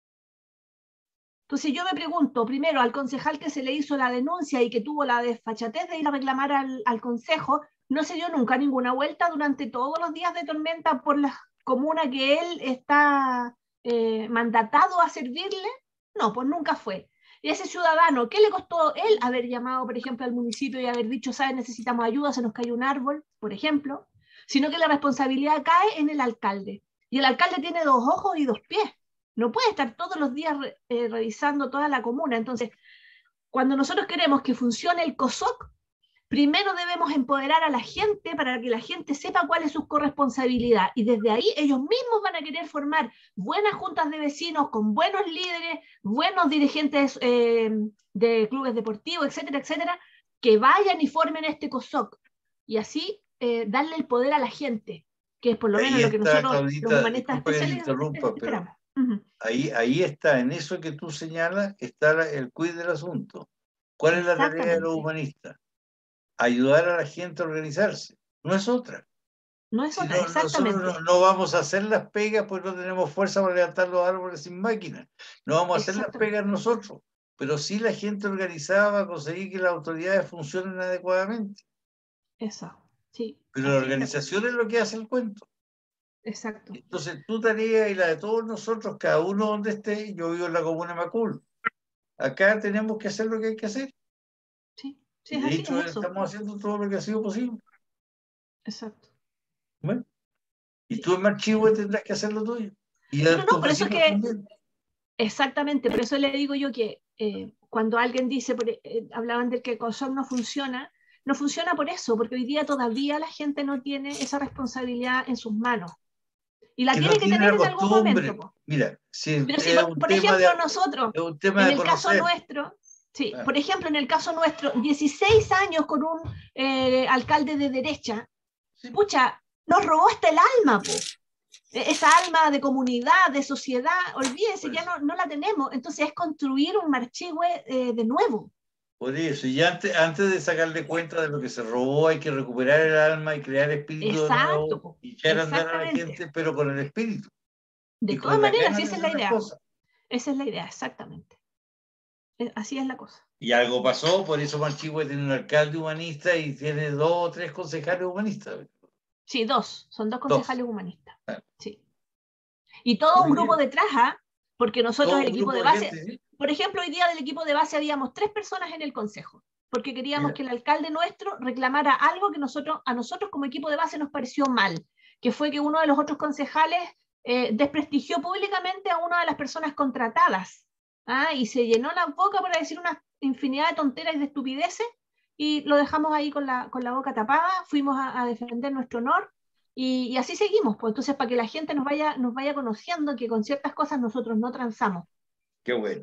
Entonces yo me pregunto, primero, al concejal que se le hizo la denuncia y que tuvo la desfachatez de ir a reclamar al, al consejo, no se dio nunca ninguna vuelta durante todos los días de tormenta por la comuna que él está eh, mandatado a servirle. No, pues nunca fue. Y ese ciudadano, ¿qué le costó él haber llamado, por ejemplo, al municipio y haber dicho, ¿sabes? Necesitamos ayuda, se nos cayó un árbol, por ejemplo, sino que la responsabilidad cae en el alcalde. Y el alcalde tiene dos ojos y dos pies. No puede estar todos los días eh, revisando toda la comuna. Entonces, cuando nosotros queremos que funcione el COSOC, primero debemos empoderar a la gente para que la gente sepa cuál es su corresponsabilidad. Y desde ahí ellos mismos van a querer formar buenas juntas de vecinos con buenos líderes, buenos dirigentes eh, de clubes deportivos, etcétera, etcétera, que vayan y formen este COSOC. Y así eh, darle el poder a la gente, que es por lo Ahí menos lo que está, nosotros, Claudita, los humanistas disculpa que te especiales, interrumpa, esperamos. pero Uh-huh. ahí, ahí está, en eso que tú señalas, está la- el quid del asunto. ¿Cuál es la tarea de los humanistas? Ayudar a la gente a organizarse, no es otra. No es si otra, no, exactamente. Nosotros no, no vamos a hacer las pegas, pues no tenemos fuerza para levantar los árboles sin máquina. No vamos a hacer las pegas nosotros, pero sí la gente organizada va a conseguir que las autoridades funcionen adecuadamente. Eso, sí. Pero la organización es lo que hace el cuento. Exacto. Entonces, tu tarea y la de todos nosotros, cada uno donde esté, yo vivo en la comuna de Macul. Acá tenemos que hacer lo que hay que hacer. Sí, sí, y es de así, hecho, es eso. estamos haciendo todo lo que ha sido posible. Exacto. Bueno, y tú en Marchihue tendrás que hacer lo tuyo. Y no, no, por eso es que, también. Exactamente, por eso le digo yo que eh, cuando alguien dice, por, eh, hablaban del que el COSOC no funciona, no funciona por eso, porque hoy día todavía la gente no tiene esa responsabilidad en sus manos. Y la que tiene no que tiene tener la en algún costumbre. momento. Mira, si Pero si, es por, un por tema ejemplo, de, nosotros, es un tema en de el conocer. caso nuestro, sí, Ah. por ejemplo, en el caso nuestro, dieciséis años con un eh, alcalde de derecha, sí. Pucha, nos robó hasta el alma, po. Esa alma de comunidad, de sociedad, olvídense, pues, ya no, no la tenemos. Entonces es construir un Marchihue eh, de nuevo. Por eso, y antes, antes de sacarle cuenta de lo que se robó, hay que recuperar el alma y crear espíritu Exacto, de nuevo, y echar a andar a la gente, pero con el espíritu. De y todas maneras, esa es la idea. Esa es la idea, exactamente. Así es la cosa. Y algo pasó, por eso Marchihue tiene un alcalde humanista y tiene dos o tres concejales humanistas. Sí, dos, son dos concejales dos. humanistas. Ah. Sí. Y todo Muy un grupo bien. detrás, ¿eh? Porque nosotros todo el equipo de base, de gente, ¿sí? Por ejemplo, hoy día del equipo de base habíamos tres personas en el consejo, porque queríamos Mira. que el alcalde nuestro reclamara algo que nosotros, a nosotros como equipo de base nos pareció mal, que fue que uno de los otros concejales eh, desprestigió públicamente a una de las personas contratadas, ¿ah? Y se llenó la boca para decir una infinidad de tonteras y de estupideces, y lo dejamos ahí con la, con la boca tapada, fuimos a, a defender nuestro honor, y, y así seguimos, pues entonces para que la gente nos vaya, nos vaya conociendo que con ciertas cosas nosotros no transamos. Qué bueno.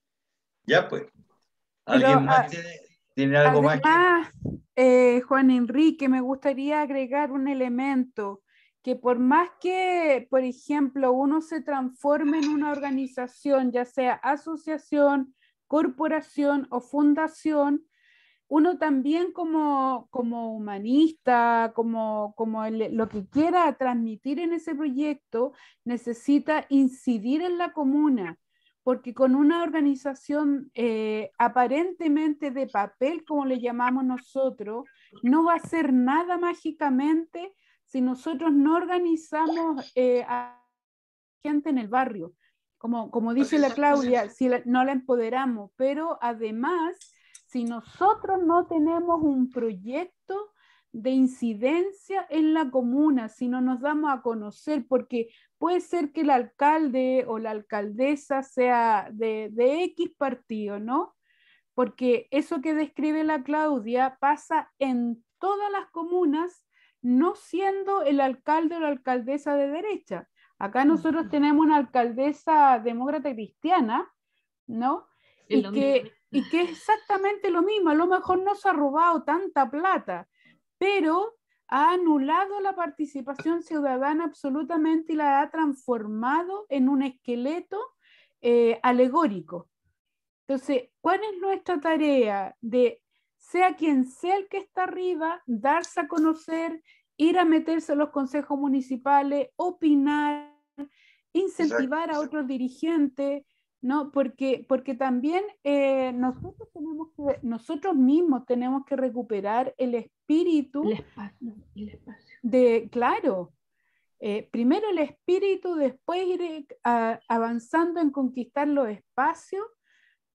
Ya pues. ¿Alguien Pero, más a, tiene, tiene algo además, más que... eh, Juan Enrique, me gustaría agregar un elemento, que por más que, por ejemplo, uno se transforme en una organización, ya sea asociación, corporación o fundación, uno también como, como humanista, como, como el, lo que quiera transmitir en ese proyecto, necesita incidir en la comuna, porque con una organización eh, aparentemente de papel, como le llamamos nosotros, no va a hacer nada mágicamente si nosotros no organizamos eh, a gente en el barrio. Como, como dice la Claudia, si la, no la empoderamos, pero además, si nosotros no tenemos un proyecto de incidencia en la comuna, si no nos damos a conocer, porque puede ser que el alcalde o la alcaldesa sea de, de X partido, ¿no? Porque eso que describe la Claudia pasa en todas las comunas, no siendo el alcalde o la alcaldesa de derecha. Acá nosotros tenemos una alcaldesa demócrata cristiana, ¿no? Y que, y que es exactamente lo mismo, a lo mejor no se ha robado tanta plata, pero ha anulado la participación ciudadana absolutamente y la ha transformado en un esqueleto eh, alegórico. Entonces, ¿cuál es nuestra tarea? De, sea quien sea el que está arriba, darse a conocer, ir a meterse a los consejos municipales, opinar, incentivar exacto, a otros dirigentes, ¿no? Porque, porque también eh, nosotros, tenemos que, nosotros mismos tenemos que recuperar el espíritu el espacio, el espacio. de, claro, eh, primero el espíritu, después ir a, avanzando en conquistar los espacios,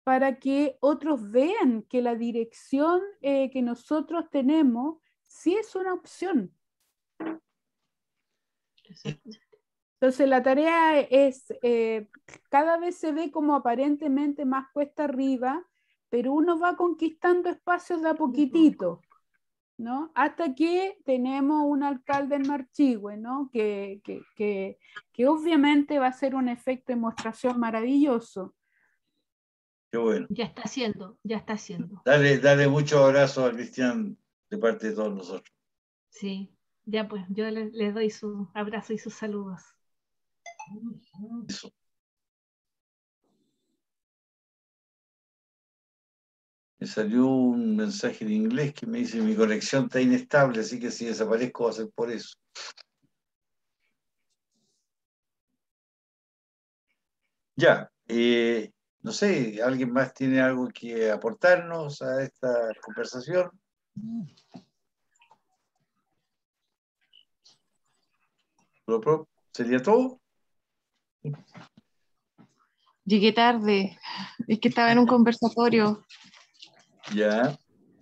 para que otros vean que la dirección eh, que nosotros tenemos sí es una opción. Entonces la tarea es, eh, cada vez se ve como aparentemente más cuesta arriba, pero uno va conquistando espacios de a poquitito, ¿no? Hasta que tenemos un alcalde en Marchihue, ¿no? Que, que, que, que obviamente va a ser un efecto de demostración maravilloso. Qué bueno. Ya está haciendo, ya está haciendo. Dale, dale muchos abrazos a Cristian de parte de todos nosotros. Sí, ya pues, yo le, le doy su abrazo y sus saludos. Eso. Me salió un mensaje en inglés que me dice: mi conexión está inestable, así que si desaparezco va a ser por eso. Ya, eh, no sé, ¿alguien más tiene algo que aportarnos a esta conversación? ¿Sería todo? Llegué tarde, es que estaba en un conversatorio. Ya.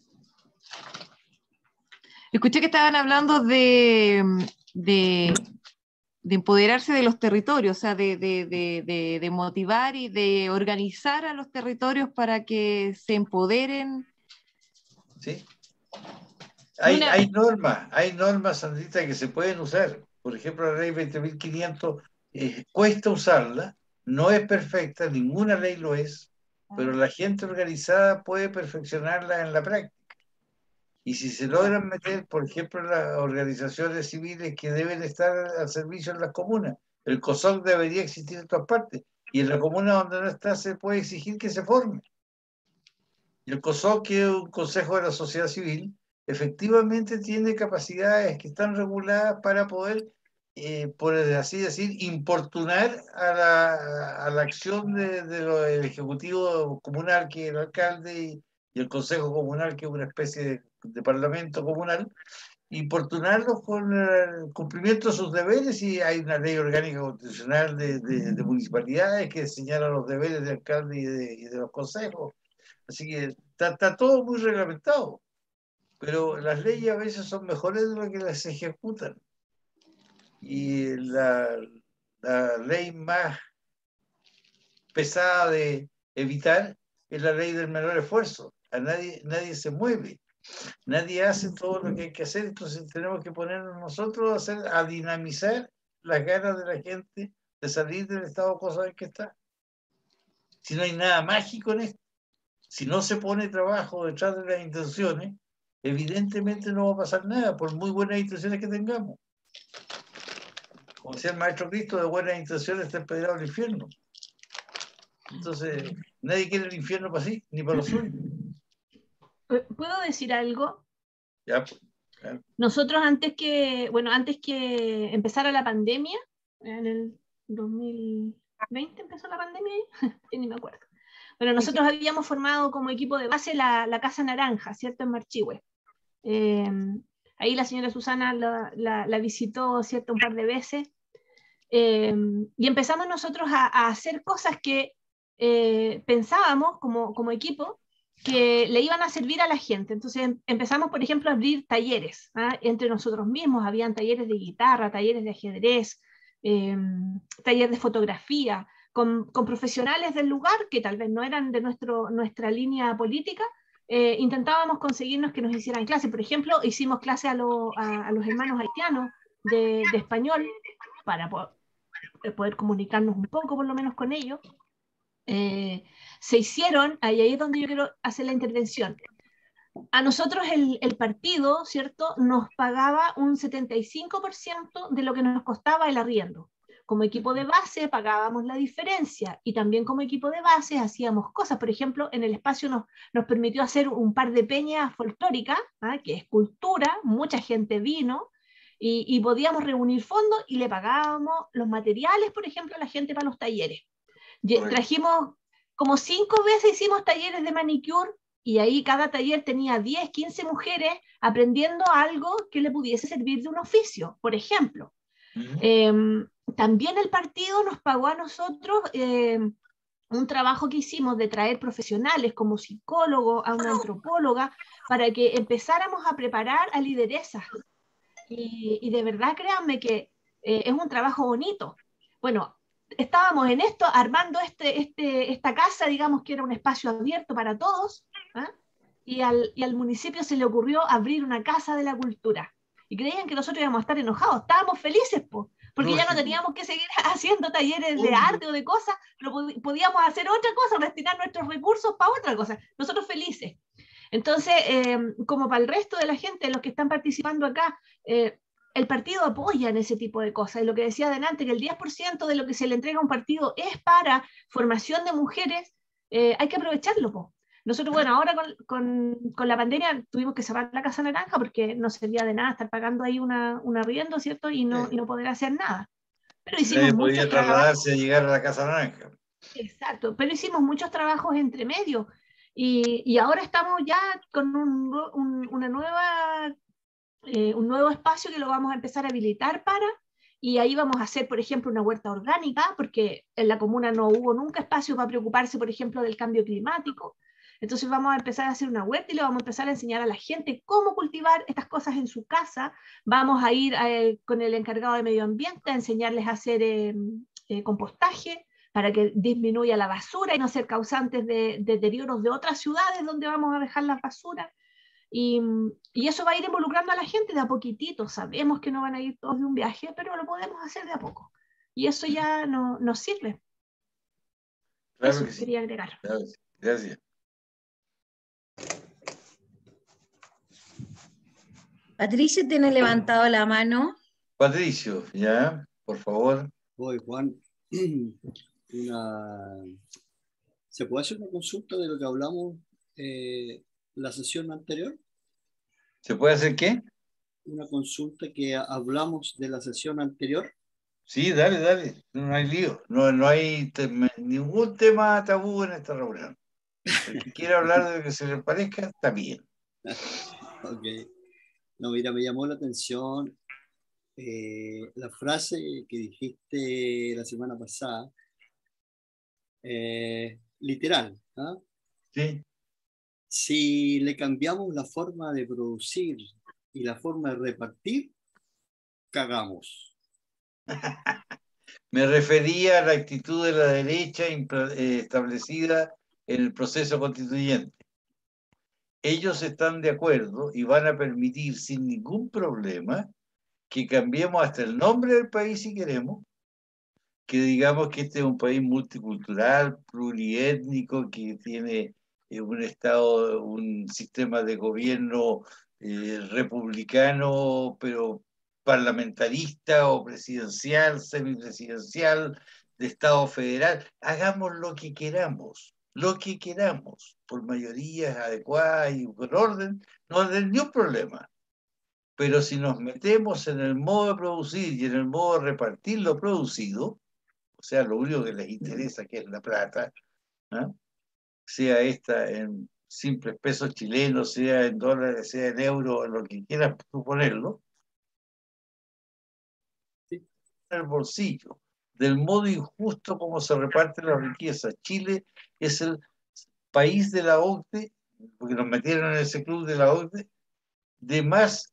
Escuché que estaban hablando de, de, de empoderarse de los territorios, o sea, de, de, de, de, de motivar y de organizar a los territorios para que se empoderen. Sí. Hay, Una... hay normas, hay normas, Sandrita, que se pueden usar. Por ejemplo, la ley veinte mil quinientos eh, cuesta usarla, no es perfecta, ninguna ley lo es, pero la gente organizada puede perfeccionarla en la práctica. Y si se logran meter, por ejemplo, las organizaciones civiles que deben estar al servicio en las comunas, el COSOC debería existir en todas partes, y en la comuna donde no está se puede exigir que se forme. Y el COSOC, que es un consejo de la sociedad civil, efectivamente tiene capacidades que están reguladas para poder, eh, por así decir, importunar a la, a la acción del de del Ejecutivo Comunal, que es el alcalde, y, y el Consejo Comunal, que es una especie de, de parlamento comunal, importunarlos con el cumplimiento de sus deberes, y hay una ley orgánica constitucional de, de, de municipalidades que señala los deberes del alcalde y de, y de los consejos. Así que está, está todo muy reglamentado, pero las leyes a veces son mejores de lo que las ejecutan. Y la, la ley más pesada de evitar es la ley del menor esfuerzo. A nadie, nadie se mueve, nadie hace todo lo que hay que hacer, entonces tenemos que ponernos nosotros a, hacer, a dinamizar las ganas de la gente de salir del estado de cosas en que está. Si no hay nada mágico en esto, si no se pone trabajo detrás de las intenciones, evidentemente no va a pasar nada, por muy buenas intenciones que tengamos. Como decía el Maestro Cristo, de buenas intenciones está empedrado el infierno. Entonces, nadie quiere el infierno para sí, ni para los suyos. ¿Puedo decir algo? Ya, pues, ya. Nosotros antes que, bueno, antes que empezara la pandemia, en el dos mil veinte empezó la pandemia ahí, ni me acuerdo. Bueno, nosotros habíamos formado como equipo de base la, la Casa Naranja, ¿cierto? En Marchihue. Eh, ahí la señora Susana la, la, la visitó, ¿cierto? Un par de veces. Eh, y empezamos nosotros a, a hacer cosas que eh, pensábamos como, como equipo que le iban a servir a la gente. Entonces empezamos, por ejemplo, a abrir talleres, ¿ah? Entre nosotros mismos. Habían talleres de guitarra, talleres de ajedrez, eh, talleres de fotografía, con, con profesionales del lugar que tal vez no eran de nuestro, nuestra línea política. Eh, intentábamos conseguirnos que nos hicieran clases. Por ejemplo, hicimos clases a, lo, a, a los hermanos haitianos de, de español para po poder comunicarnos un poco, por lo menos, con ellos. Eh, se hicieron, ahí, ahí es donde yo quiero hacer la intervención. A nosotros el, el partido, ¿cierto?, nos pagaba un setenta y cinco por ciento de lo que nos costaba el arriendo. Como equipo de base pagábamos la diferencia, y también como equipo de base hacíamos cosas. Por ejemplo, en el espacio nos, nos permitió hacer un par de peñas folclóricas, ¿ah? Que es cultura, mucha gente vino, y, y podíamos reunir fondos y le pagábamos los materiales, por ejemplo, a la gente para los talleres. Trajimos como cinco veces, hicimos talleres de manicure, y ahí cada taller tenía diez, quince mujeres aprendiendo algo que le pudiese servir de un oficio, por ejemplo. Uh-huh. eh, también el partido nos pagó a nosotros eh, un trabajo que hicimos de traer profesionales como psicólogos, a una antropóloga, para que empezáramos a preparar a lideresas. Y, y de verdad créanme que eh, es un trabajo bonito. Bueno, estábamos en esto, armando este, este, esta casa, digamos que era un espacio abierto para todos, ¿eh? y, al, y al municipio se le ocurrió abrir una casa de la cultura. Y creían que nosotros íbamos a estar enojados. Estábamos felices, po, porque ya no teníamos que seguir haciendo talleres de arte o de cosas, pero podíamos hacer otra cosa, destinar nuestros recursos para otra cosa. Nosotros felices. Entonces, eh, como para el resto de la gente, los que están participando acá, eh, el partido apoya en ese tipo de cosas. Y lo que decía adelante, que el diez por ciento de lo que se le entrega a un partido es para formación de mujeres, eh, hay que aprovecharlo, po. Nosotros, bueno, ahora con, con, con la pandemia tuvimos que cerrar la Casa Naranja porque no servía de nada estar pagando ahí una, un arriendo, ¿cierto? Y no, Sí. y no poder hacer nada. Pero Si hicimos nadie muchos podía trabajos. trasladarse a llegar a la Casa Naranja. Exacto, pero hicimos muchos trabajos entre medio. Y, y ahora estamos ya con un, un, una nueva, eh, un nuevo espacio que lo vamos a empezar a habilitar para, y ahí vamos a hacer, por ejemplo, una huerta orgánica, porque en la comuna no hubo nunca espacio para preocuparse, por ejemplo, del cambio climático. Entonces vamos a empezar a hacer una huerta y le vamos a empezar a enseñar a la gente cómo cultivar estas cosas en su casa. Vamos a ir eh, con el encargado de medio ambiente a enseñarles a hacer eh, eh, compostaje, para que disminuya la basura y no ser causantes de, de deterioros de otras ciudades donde vamos a dejar las basuras. Y, y eso va a ir involucrando a la gente de a poquitito. Sabemos que no van a ir todos de un viaje, pero lo podemos hacer de a poco. Y eso ya no, nos sirve. Claro eso que sí. quería agregar. Gracias. Gracias. Patricio tiene levantado la mano. Patricio, ya, por favor. Voy, Juan. Una... ¿Se puede hacer una consulta de lo que hablamos eh, la sesión anterior? ¿Se puede hacer qué? Una consulta que hablamos de la sesión anterior. Sí, dale, dale. No hay lío. No, no hay te ningún tema tabú en esta reunión. El que quiera hablar de lo que se le parezca, está bien. Ok. No, mira, me llamó la atención eh, la frase que dijiste la semana pasada. Eh, literal, ¿ah? Sí. Si le cambiamos la forma de producir y la forma de repartir, cagamos. Me refería a la actitud de la derecha eh, establecida en el proceso constituyente. Ellos están de acuerdo y van a permitir sin ningún problema que cambiemos hasta el nombre del país si queremos, que digamos que este es un país multicultural, pluriétnico, que tiene eh, un estado, un sistema de gobierno eh, republicano, pero parlamentarista o presidencial, semipresidencial, de Estado federal. Hagamos lo que queramos, lo que queramos, por mayorías adecuadas y por orden, no hay ningún problema. Pero si nos metemos en el modo de producir y en el modo de repartir lo producido, o sea, lo único que les interesa, que es la plata, ¿eh? Sea esta en simples pesos chilenos, sea en dólares, sea en euros, lo que quieran suponerlo, en el bolsillo, del modo injusto como se reparte la riqueza. Chile es el país de la O C D E, porque nos metieron en ese club de la O C D E, de más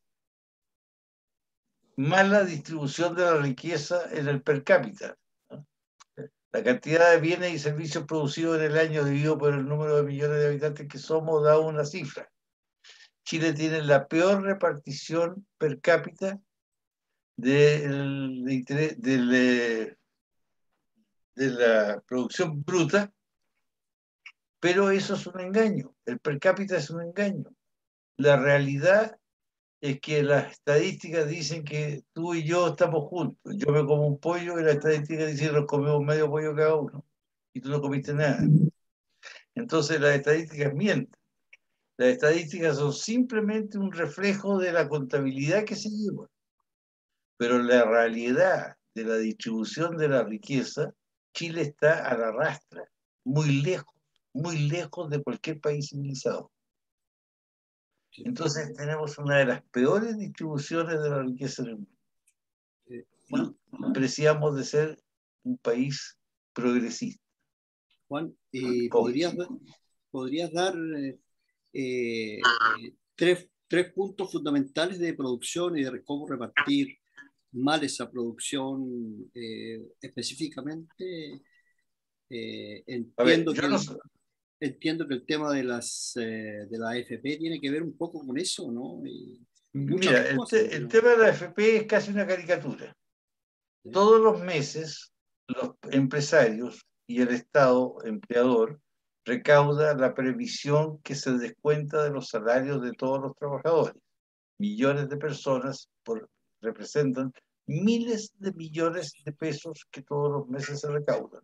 mala distribución de la riqueza en el per cápita. La cantidad de bienes y servicios producidos en el año dividido por el número de millones de habitantes que somos da una cifra. Chile tiene la peor repartición per cápita de, de, de, de la producción bruta, pero eso es un engaño. El per cápita es un engaño. La realidad es que las estadísticas dicen que tú y yo estamos juntos. Yo me como un pollo y la estadística dice que nos comemos medio pollo cada uno. Y tú no comiste nada. Entonces las estadísticas mienten. Las estadísticas son simplemente un reflejo de la contabilidad que se lleva. Pero la realidad de la distribución de la riqueza, Chile está a la rastra, muy lejos, muy lejos de cualquier país civilizado. Entonces tenemos una de las peores distribuciones de la riqueza en el mundo. Y preciamos de ser un país progresista. Juan, eh, ¿podrías, ¿podrías dar eh, eh, tres, tres puntos fundamentales de producción y de cómo repartir mal esa producción eh, específicamente? Eh, entiendo, ver, que no el, sé. entiendo que el tema de, las, eh, de la A F P tiene que ver un poco con eso, ¿no? Y Mira, el, cosas, te, el tema de la A F P es casi una caricatura. ¿Sí? Todos los meses los empresarios y el Estado empleador recauda la previsión que se descuenta de los salarios de todos los trabajadores. Millones de personas por, representan miles de millones de pesos que todos los meses se recaudan.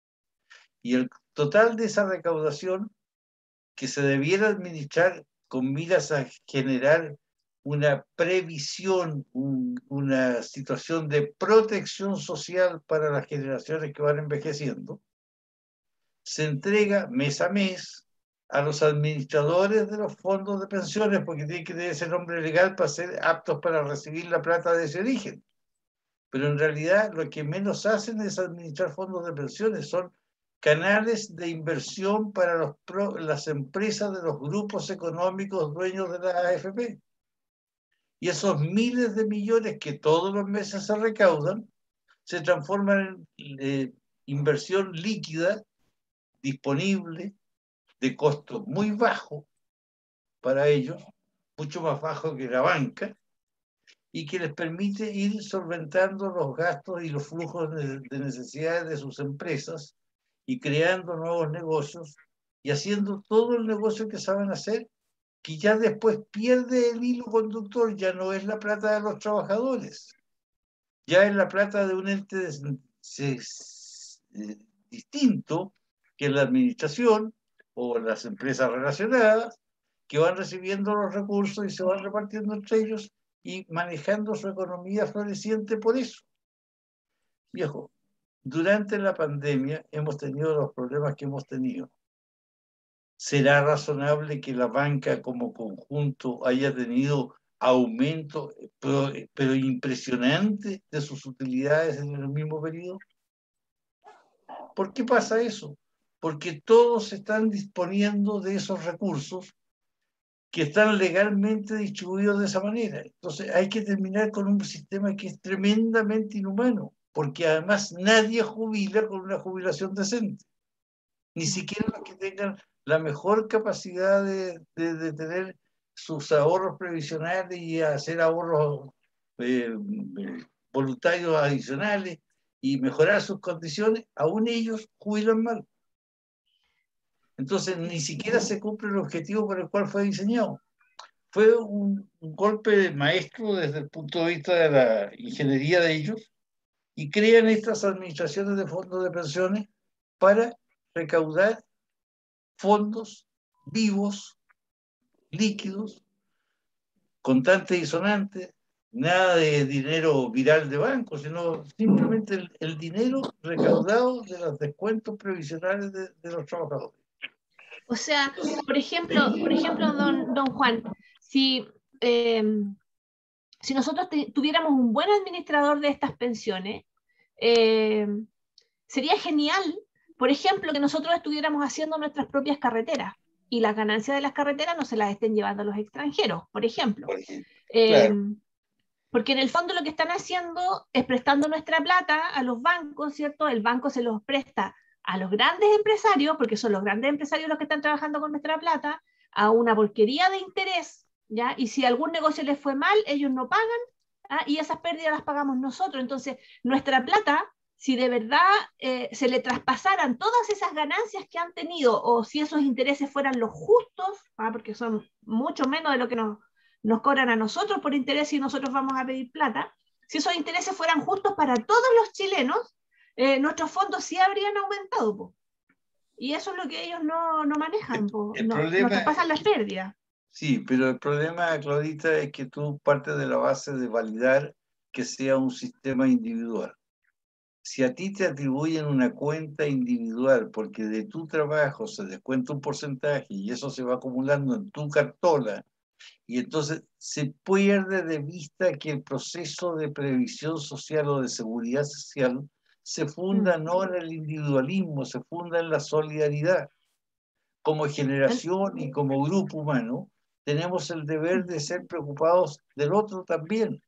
Y el total de esa recaudación que se debiera administrar con miras a generar una previsión, un, una situación de protección social para las generaciones que van envejeciendo, se entrega mes a mes a los administradores de los fondos de pensiones, porque tienen que tener ese nombre legal para ser aptos para recibir la plata de ese origen. Pero en realidad lo que menos hacen es administrar fondos de pensiones, son canales de inversión para los pro, las empresas de los grupos económicos dueños de la A F P. Y esos miles de millones que todos los meses se recaudan, se transforman en eh, inversión líquida, disponible, de costo muy bajo para ellos, mucho más bajo que la banca, y que les permite ir solventando los gastos y los flujos de, de necesidades de sus empresas y creando nuevos negocios y haciendo todo el negocio que saben hacer, que ya después pierde el hilo conductor, ya no es la plata de los trabajadores, ya es la plata de un ente de, se, eh, distinto que la administración o las empresas relacionadas, que van recibiendo los recursos y se van repartiendo entre ellos y manejando su economía floreciente por eso. Viejo, durante la pandemia hemos tenido los problemas que hemos tenido. ¿Será razonable que la banca como conjunto haya tenido aumento, pero, pero impresionante, de sus utilidades en el mismo periodo? ¿Por qué pasa eso? Porque todos están disponiendo de esos recursos que están legalmente distribuidos de esa manera. Entonces hay que terminar con un sistema que es tremendamente inhumano, porque además nadie jubila con una jubilación decente. Ni siquiera los que tengan la mejor capacidad de, de, de tener sus ahorros previsionales y hacer ahorros eh, voluntarios adicionales y mejorar sus condiciones, aún ellos jubilan mal. Entonces ni siquiera se cumple el objetivo por el cual fue diseñado. Fue un, un golpe maestro desde el punto de vista de la ingeniería de ellos, y crean estas administraciones de fondos de pensiones para recaudar fondos vivos, líquidos, contantes y sonantes, nada de dinero viral de banco, sino simplemente el, el dinero recaudado de los descuentos previsionales de, de los trabajadores. O sea, por ejemplo, por ejemplo, don, don Juan, si, eh, si nosotros te, tuviéramos un buen administrador de estas pensiones, eh, sería genial, por ejemplo, que nosotros estuviéramos haciendo nuestras propias carreteras y las ganancias de las carreteras no se las estén llevando a los extranjeros, por ejemplo. Por ejemplo, eh, claro. Porque en el fondo lo que están haciendo es prestando nuestra plata a los bancos, ¿cierto? El banco se los presta a los grandes empresarios, porque son los grandes empresarios los que están trabajando con nuestra plata, a una porquería de interés, ¿ya? Y si algún negocio les fue mal, ellos no pagan, ¿ah? Y esas pérdidas las pagamos nosotros. Entonces, nuestra plata, si de verdad eh, se le traspasaran todas esas ganancias que han tenido, o si esos intereses fueran los justos, ¿ah? Porque son mucho menos de lo que nos, nos cobran a nosotros por interés y nosotros vamos a pedir plata, si esos intereses fueran justos para todos los chilenos, eh, nuestros fondos sí habrían aumentado, po. Y eso es lo que ellos no, no manejan, po. El, el no, problema, nos traspasan las pérdidas. Sí, pero el problema, Claudita, es que tú partes de la base de validar que sea un sistema individual. Si a ti te atribuyen una cuenta individual porque de tu trabajo se descuenta un porcentaje y eso se va acumulando en tu cartola, y entonces se pierde de vista que el proceso de previsión social o de seguridad social se funda no en el individualismo, se funda en la solidaridad. Como generación y como grupo humano, tenemos el deber de ser preocupados del otro también.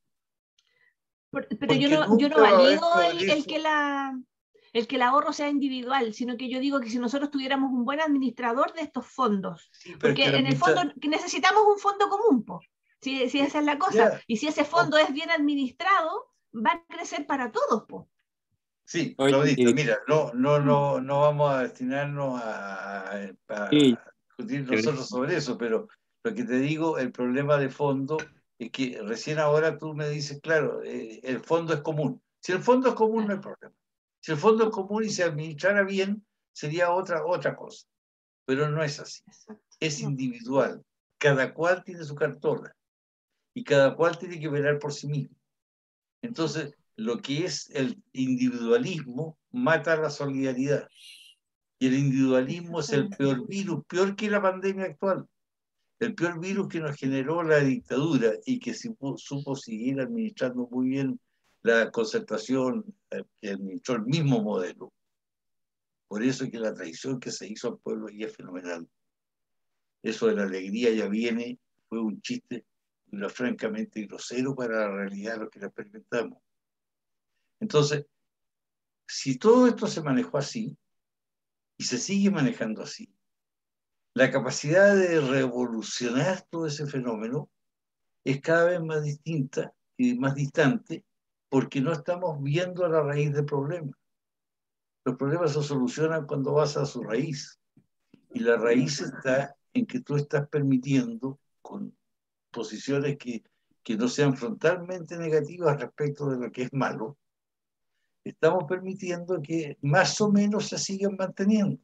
Pero, pero yo no, yo no valido el, el, que la, el que el ahorro sea individual, sino que yo digo que si nosotros tuviéramos un buen administrador de estos fondos, sí, porque en el fondo necesitamos un fondo común, po. Si, si esa es la cosa, yeah. Y si ese fondo oh. es bien administrado, va a crecer para todos, po. Sí, Claudita, mira, no, no, no, no vamos a destinarnos a, a, a sí. discutir nosotros sobre eso, pero lo que te digo, el problema de fondo es que recién ahora tú me dices, claro, eh, el fondo es común. Si el fondo es común, no hay problema. Si el fondo es común y se administrara bien, sería otra, otra cosa. Pero no es así. Es individual. Cada cual tiene su cartola y cada cual tiene que velar por sí mismo. Entonces, lo que es el individualismo mata la solidaridad. Y el individualismo es el peor virus, peor que la pandemia actual. El peor virus que nos generó la dictadura y que supo, supo seguir administrando muy bien la concertación, que administró el mismo modelo. Por eso es que la traición que se hizo al pueblo ya es fenomenal. Eso de la alegría ya viene, fue un chiste lo francamente grosero para la realidad de lo que la experimentamos. Entonces, si todo esto se manejó así y se sigue manejando así, la capacidad de revolucionar todo ese fenómeno es cada vez más distinta y más distante porque no estamos viendo la raíz del problema. Los problemas se solucionan cuando vas a su raíz. Y la raíz está en que tú estás permitiendo, con posiciones que, que no sean frontalmente negativas respecto de lo que es malo, estamos permitiendo que más o menos se sigan manteniendo.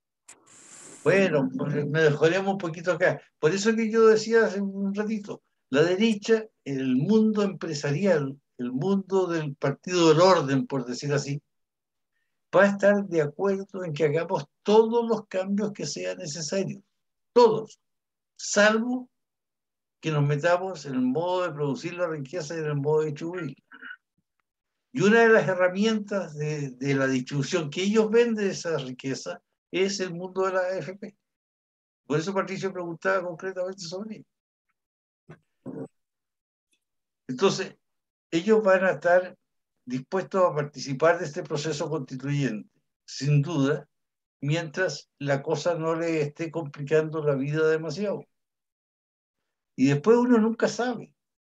Bueno, me mejoremos un poquito acá. Por eso que yo decía hace un ratito, la derecha, el mundo empresarial, el mundo del partido del orden, por decir así, va a estar de acuerdo en que hagamos todos los cambios que sean necesarios. Todos. Salvo que nos metamos en el modo de producir la riqueza y en el modo de distribuirla. Y una de las herramientas de, de la distribución que ellos ven de esa riqueza es el mundo de la A F P. Por eso Patricio preguntaba concretamente sobre ello. Entonces, ellos van a estar dispuestos a participar de este proceso constituyente, sin duda, mientras la cosa no le esté complicando la vida demasiado. Y después uno nunca sabe.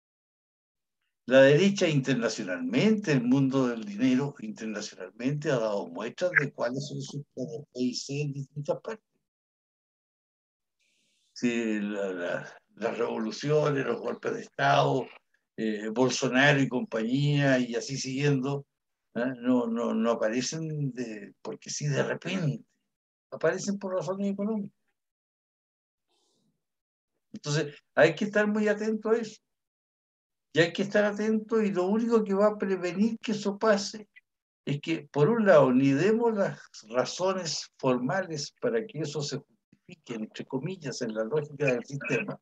La derecha internacionalmente, el mundo del dinero internacionalmente ha dado muestras de cuáles son sus países en distintas partes. Sí, la, la, las revoluciones, los golpes de Estado, eh, Bolsonaro y compañía, y así siguiendo, ¿eh? no, no, no aparecen de, porque sí de repente, aparecen por razones económicas. Entonces, hay que estar muy atento a eso. Y hay que estar atento, y lo único que va a prevenir que eso pase es que, por un lado, ni demos las razones formales para que eso se justifique, entre comillas, en la lógica del sistema.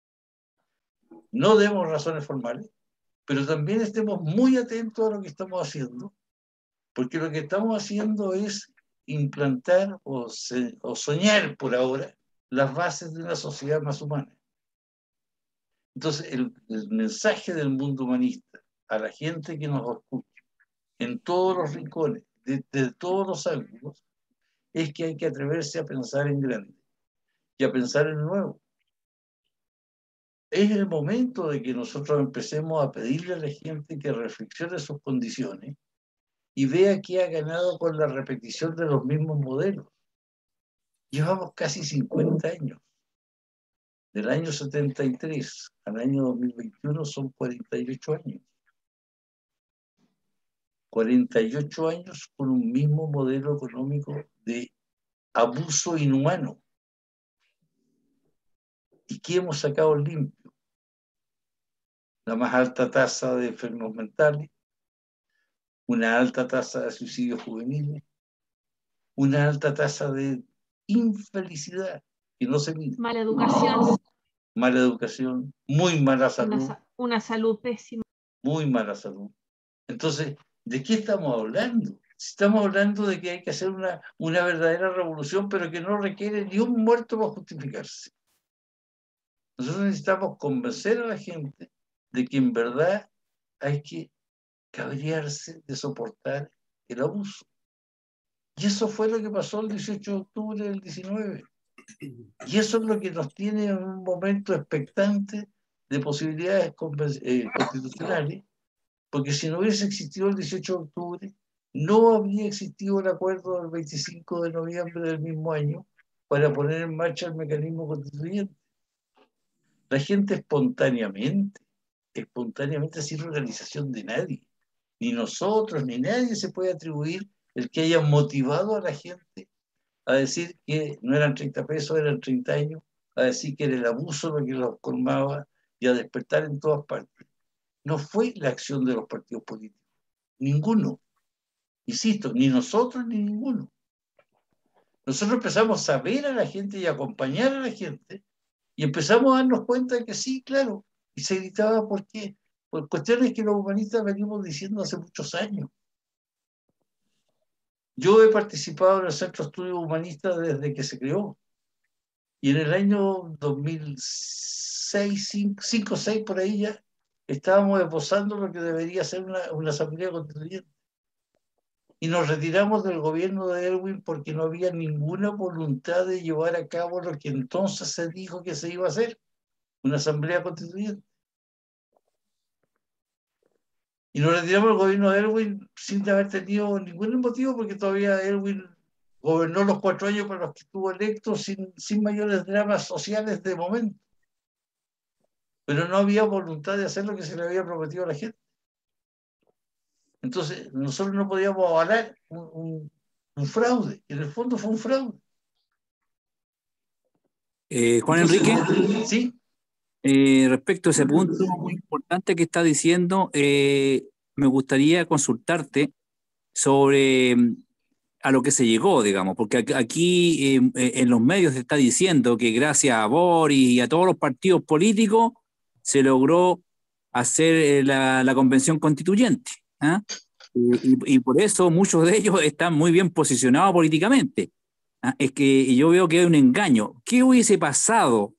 No demos razones formales, pero también estemos muy atentos a lo que estamos haciendo, porque lo que estamos haciendo es implantar o, se, o soñar por ahora las bases de una sociedad más humana. Entonces, el, el mensaje del mundo humanista a la gente que nos escucha, en todos los rincones, de, de todos los ángulos, es que hay que atreverse a pensar en grande y a pensar en nuevo. Es el momento de que nosotros empecemos a pedirle a la gente que reflexione sus condiciones y vea que ha ganado con la repetición de los mismos modelos. Llevamos casi cincuenta años. Del año setenta y tres al año dos mil veintiuno son cuarenta y ocho años. cuarenta y ocho años con un mismo modelo económico de abuso inhumano. ¿Y qué hemos sacado limpio? La más alta tasa de enfermos mentales, una alta tasa de suicidios juveniles, una alta tasa de infelicidad que no se mide. Mala educación. Mala educación, muy mala salud. Una, una salud pésima. Muy mala salud. Entonces, ¿de qué estamos hablando? Estamos hablando de que hay que hacer una, una verdadera revolución, pero que no requiere ni un muerto para justificarse. Nosotros necesitamos convencer a la gente de que en verdad hay que cabrearse de soportar el abuso. Y eso fue lo que pasó el dieciocho de octubre del diecinueve. Y eso es lo que nos tiene en un momento expectante de posibilidades eh, constitucionales, porque si no hubiese existido el dieciocho de octubre, no habría existido el acuerdo del veinticinco de noviembre del mismo año para poner en marcha el mecanismo constituyente. La gente espontáneamente, espontáneamente sin organización de nadie, ni nosotros, ni nadie se puede atribuir el que haya motivado a la gente a decir que no eran treinta pesos, eran treinta años, a decir que era el abuso lo que los colmaba y a despertar en todas partes. No fue la acción de los partidos políticos, ninguno. Insisto, ni nosotros ni ninguno. Nosotros empezamos a ver a la gente y a acompañar a la gente y empezamos a darnos cuenta de que sí, claro, y se gritaba ¿por qué? Por cuestiones que los humanistas venimos diciendo hace muchos años. Yo he participado en el Centro de Estudios Humanistas desde que se creó. Y en el año dos mil seis, cinco o seis, por ahí ya, estábamos esbozando lo que debería ser una, una asamblea constituyente. Y nos retiramos del gobierno de Erwin porque no había ninguna voluntad de llevar a cabo lo que entonces se dijo que se iba a hacer, una asamblea constituyente. Y nos retiramos del gobierno de Erwin sin haber tenido ningún motivo, porque todavía Erwin gobernó los cuatro años para los que estuvo electo sin, sin mayores dramas sociales de momento. Pero no había voluntad de hacer lo que se le había prometido a la gente. Entonces, nosotros no podíamos avalar un, un, un fraude. En el fondo fue un fraude. Eh, Juan Entonces, Enrique, ¿sí? Eh, respecto a ese punto muy importante que está diciendo, eh, me gustaría consultarte sobre a lo que se llegó, digamos, porque aquí eh, en los medios se está diciendo que gracias a Boris y a todos los partidos políticos se logró hacer la, la convención constituyente, ¿eh? y, y por eso muchos de ellos están muy bien posicionados políticamente. ¿eh? Es que yo veo que hay un engaño. ¿Qué hubiese pasado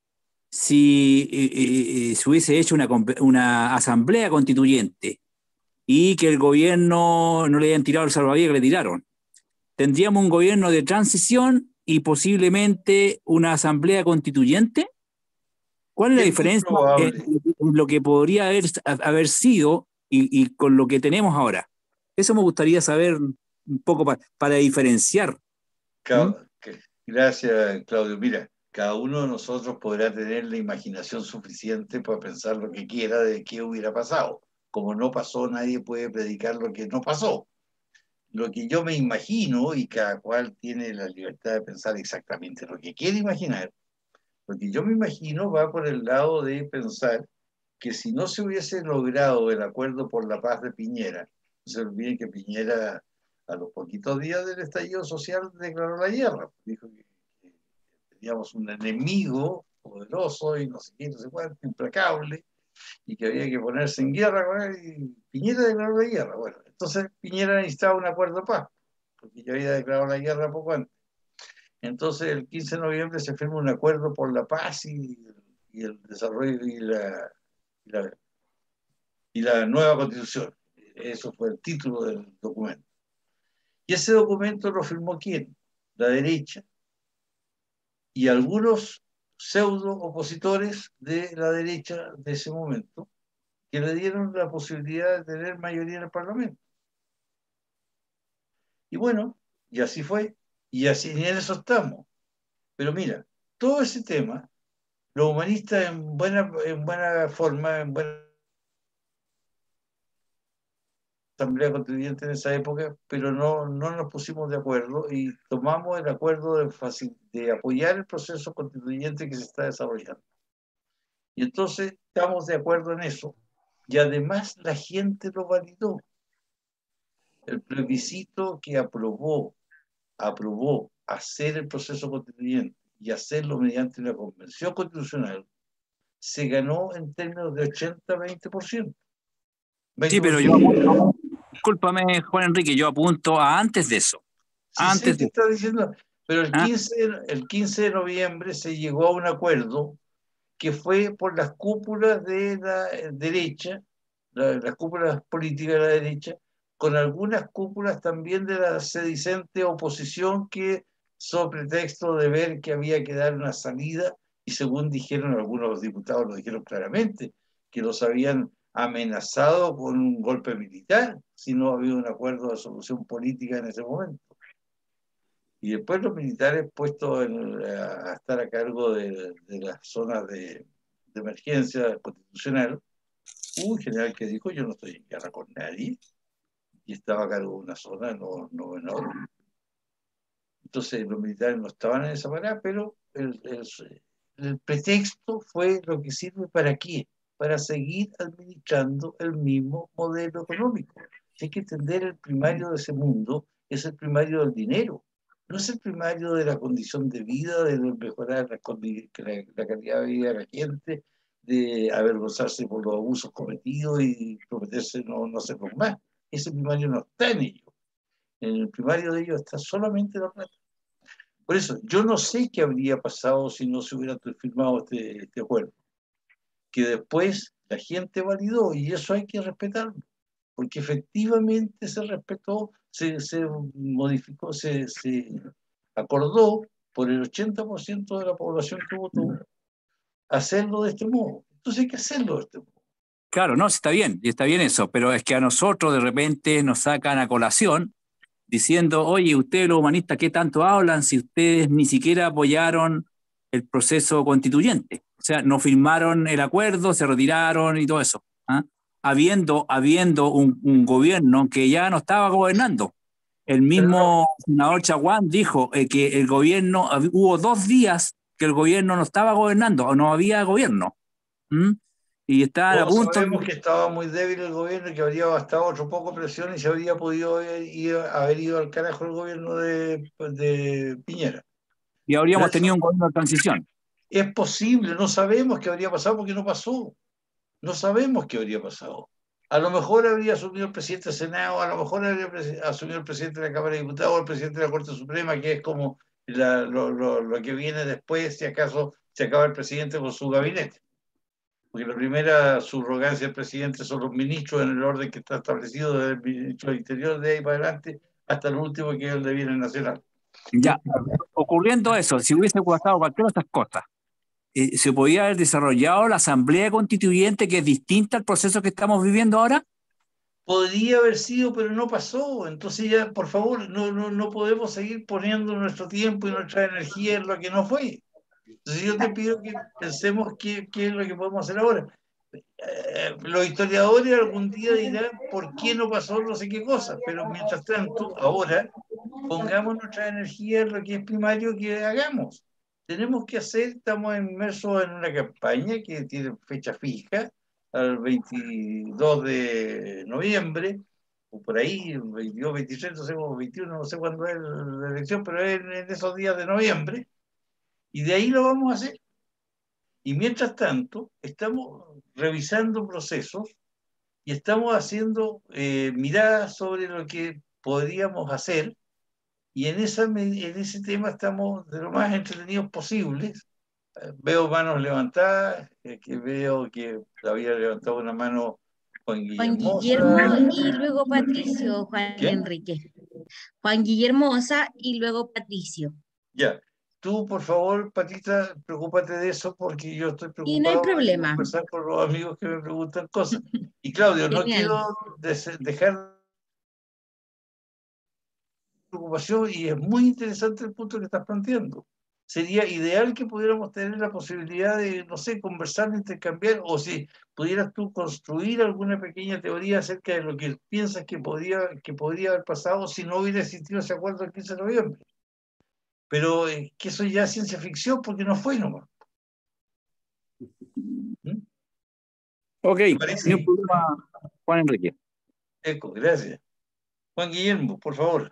si eh, eh, se hubiese hecho una, una asamblea constituyente y que el gobierno no le hayan tirado el salvavidas que le tiraron? ¿Tendríamos un gobierno de transición y posiblemente una asamblea constituyente? ¿Cuál es la diferencia en lo que podría haber, haber sido y, y con lo que tenemos ahora? Eso me gustaría saber un poco para, para diferenciar. ¿Mm? Gracias, Claudio. Mira, cada uno de nosotros podrá tener la imaginación suficiente para pensar lo que quiera de qué hubiera pasado. Como no pasó, nadie puede predicar lo que no pasó. Lo que yo me imagino, y cada cual tiene la libertad de pensar exactamente lo que quiere imaginar, lo que yo me imagino va por el lado de pensar que si no se hubiese logrado el acuerdo por la paz de Piñera, no se olviden que Piñera a los poquitos días del estallido social declaró la guerra, dijo que, que teníamos un enemigo poderoso y no sé qué, no sé cuánto, implacable, y que había que ponerse en guerra con él, y Piñera declaró la guerra. Bueno, entonces Piñera necesitaba un acuerdo de paz, porque ya había declarado la guerra poco antes. Entonces el quince de noviembre se firma un acuerdo por la paz y, y el desarrollo y la, y la, y la nueva constitución. Eso fue el título del documento. Y ese documento lo firmó ¿quién? La derecha y algunos pseudo opositores de la derecha de ese momento, que le dieron la posibilidad de tener mayoría en el Parlamento. Y bueno, y así fue, y así en eso estamos. Pero mira, todo ese tema, los humanistas en buena, en buena forma, en buena asamblea constituyente en esa época, pero no, no nos pusimos de acuerdo y tomamos el acuerdo de, facil, de apoyar el proceso constituyente que se está desarrollando. Y entonces estamos de acuerdo en eso. Y además la gente lo validó. El plebiscito que aprobó, aprobó hacer el proceso constituyente y hacerlo mediante una convención constitucional, se ganó en términos de ochenta a veinte por ciento. Sí, pero yo apunto, discúlpame, Juan Enrique, yo apunto a antes de eso. Sí, Antes sé que de... está diciendo, pero el ¿Ah? quince, el quince de noviembre se llegó a un acuerdo que fue por las cúpulas de la derecha, la, las cúpulas políticas de la derecha, con algunas cúpulas también de la sedicente oposición que, sobre pretexto de ver que había que dar una salida, y según dijeron algunos diputados, lo dijeron claramente, que los habían amenazado con un golpe militar si no había un acuerdo de solución política en ese momento. Y después los militares puestos en, a, a estar a cargo de, de las zonas de, de emergencia constitucional, hubo un general que dijo, yo no estoy en guerra con nadie, y estaba a cargo de una zona no, no menor. Entonces los militares no estaban en esa parada, pero el, el, el pretexto fue lo que sirve para qué, para seguir administrando el mismo modelo económico. Hay que entender el primario de ese mundo, es el primario del dinero. No es el primario de la condición de vida, de mejorar la, la, la calidad de vida de la gente, de avergonzarse por los abusos cometidos y prometerse no, no hacerlos más. Ese primario no está en ellos. En el primario de ellos está solamente la plata. Por eso, yo no sé qué habría pasado si no se hubiera firmado este, este acuerdo. Que después la gente validó y eso hay que respetarlo. Porque efectivamente se respetó, se, se modificó, se, se acordó por el ochenta por ciento de la población que votó hacerlo de este modo. Entonces hay que hacerlo de este modo. Claro, no, está bien, y está bien eso, pero es que a nosotros de repente nos sacan a colación diciendo, oye, ustedes los humanistas, ¿qué tanto hablan si ustedes ni siquiera apoyaron el proceso constituyente? O sea, no firmaron el acuerdo, se retiraron y todo eso. ¿Ah? Habiendo, habiendo un, un gobierno que ya no estaba gobernando. El mismo no. senador Chaguán dijo eh, que el gobierno, hubo dos días que el gobierno no estaba gobernando, o no había gobierno. ¿Mm? Y estaban a punto... Sabemos que estaba muy débil el gobierno y que habría bastado otro poco presión y se habría podido ir, haber ido al carajo el gobierno de, de Piñera. Y habríamos tenido un gobierno de transición. Es posible, no sabemos qué habría pasado porque no pasó. No sabemos qué habría pasado. A lo mejor habría asumido el presidente del Senado, a lo mejor habría asumido el presidente de la Cámara de Diputados o el presidente de la Corte Suprema, que es como la, lo, lo, lo que viene después, si acaso se acaba el presidente con su gabinete. Porque la primera subrogancia del presidente son los ministros en el orden que está establecido desde el ministro del Interior de ahí para adelante hasta el último que es el de Bienes Nacional. Ya, ocurriendo eso, si hubiese pasado cualquiera de estas cosas, eh, ¿se podía haber desarrollado la Asamblea Constituyente que es distinta al proceso que estamos viviendo ahora? Podría haber sido, pero no pasó. Entonces ya, por favor, no, no, no podemos seguir poniendo nuestro tiempo y nuestra energía en lo que no fue. Entonces yo te pido que pensemos qué, qué es lo que podemos hacer ahora. Eh, los historiadores algún día dirán por qué no pasó no sé qué cosa, pero mientras tanto, ahora pongamos nuestra energía en lo que es primario que hagamos. Tenemos que hacer, estamos inmersos en una campaña que tiene fecha fija, al veintidós de noviembre, o por ahí, veintidós, veintitrés, no sé, veintiuno, no sé cuándo es la elección, pero es en, en esos días de noviembre, y de ahí lo vamos a hacer. Y mientras tanto, estamos revisando procesos y estamos haciendo eh, miradas sobre lo que podríamos hacer, y en, esa, en ese tema estamos de lo más entretenidos posibles. Eh, veo manos levantadas, eh, que veo que había levantado una mano Juan Guillermo. Juan Guillermo y luego Patricio, Juan ¿Qué? Enrique. Juan Guillermo Osa y luego Patricio. Ya. Tú, por favor, Patita, preocúpate de eso porque yo estoy preocupado y no hay problema. de conversar con los amigos que me preguntan cosas. Y Claudio, no quiero dejar preocupación y es muy interesante el punto que estás planteando. Sería ideal que pudiéramos tener la posibilidad de, no sé, conversar, intercambiar, o si pudieras tú construir alguna pequeña teoría acerca de lo que piensas que podría, que podría haber pasado si no hubiera existido ese acuerdo el quince de noviembre. Pero eh, que eso ya es ciencia ficción porque no fue nomás. ¿Mm? Ok, ni un problema, Juan Enrique. Eco, gracias. Juan Guillermo, por favor.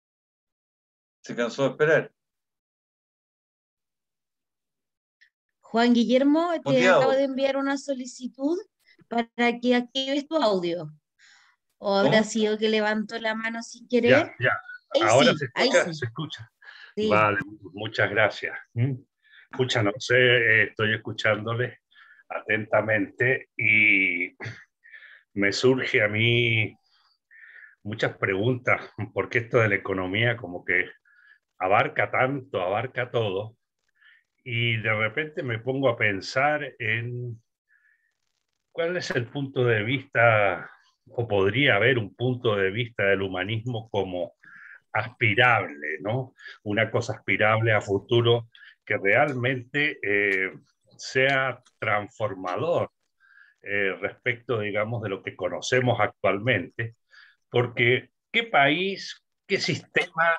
Se cansó de esperar. Juan Guillermo, te Muteado. acabo de enviar una solicitud para que actives tu audio. ¿O habrá ¿Cómo? sido que levantó la mano sin Ya, querer? ya. Ahí Ahora sí, se ahí escucha, sí. se escucha. Sí. Vale, muchas gracias. ¿Mm? Escucha, no sé, eh, estoy escuchándole atentamente y me surge a mí muchas preguntas, porque esto de la economía como que abarca tanto, abarca todo, y de repente me pongo a pensar en cuál es el punto de vista, o podría haber un punto de vista del humanismo como aspirable, ¿no? Una cosa aspirable a futuro que realmente eh, sea transformador eh, respecto, digamos, de lo que conocemos actualmente, porque ¿qué país, qué sistema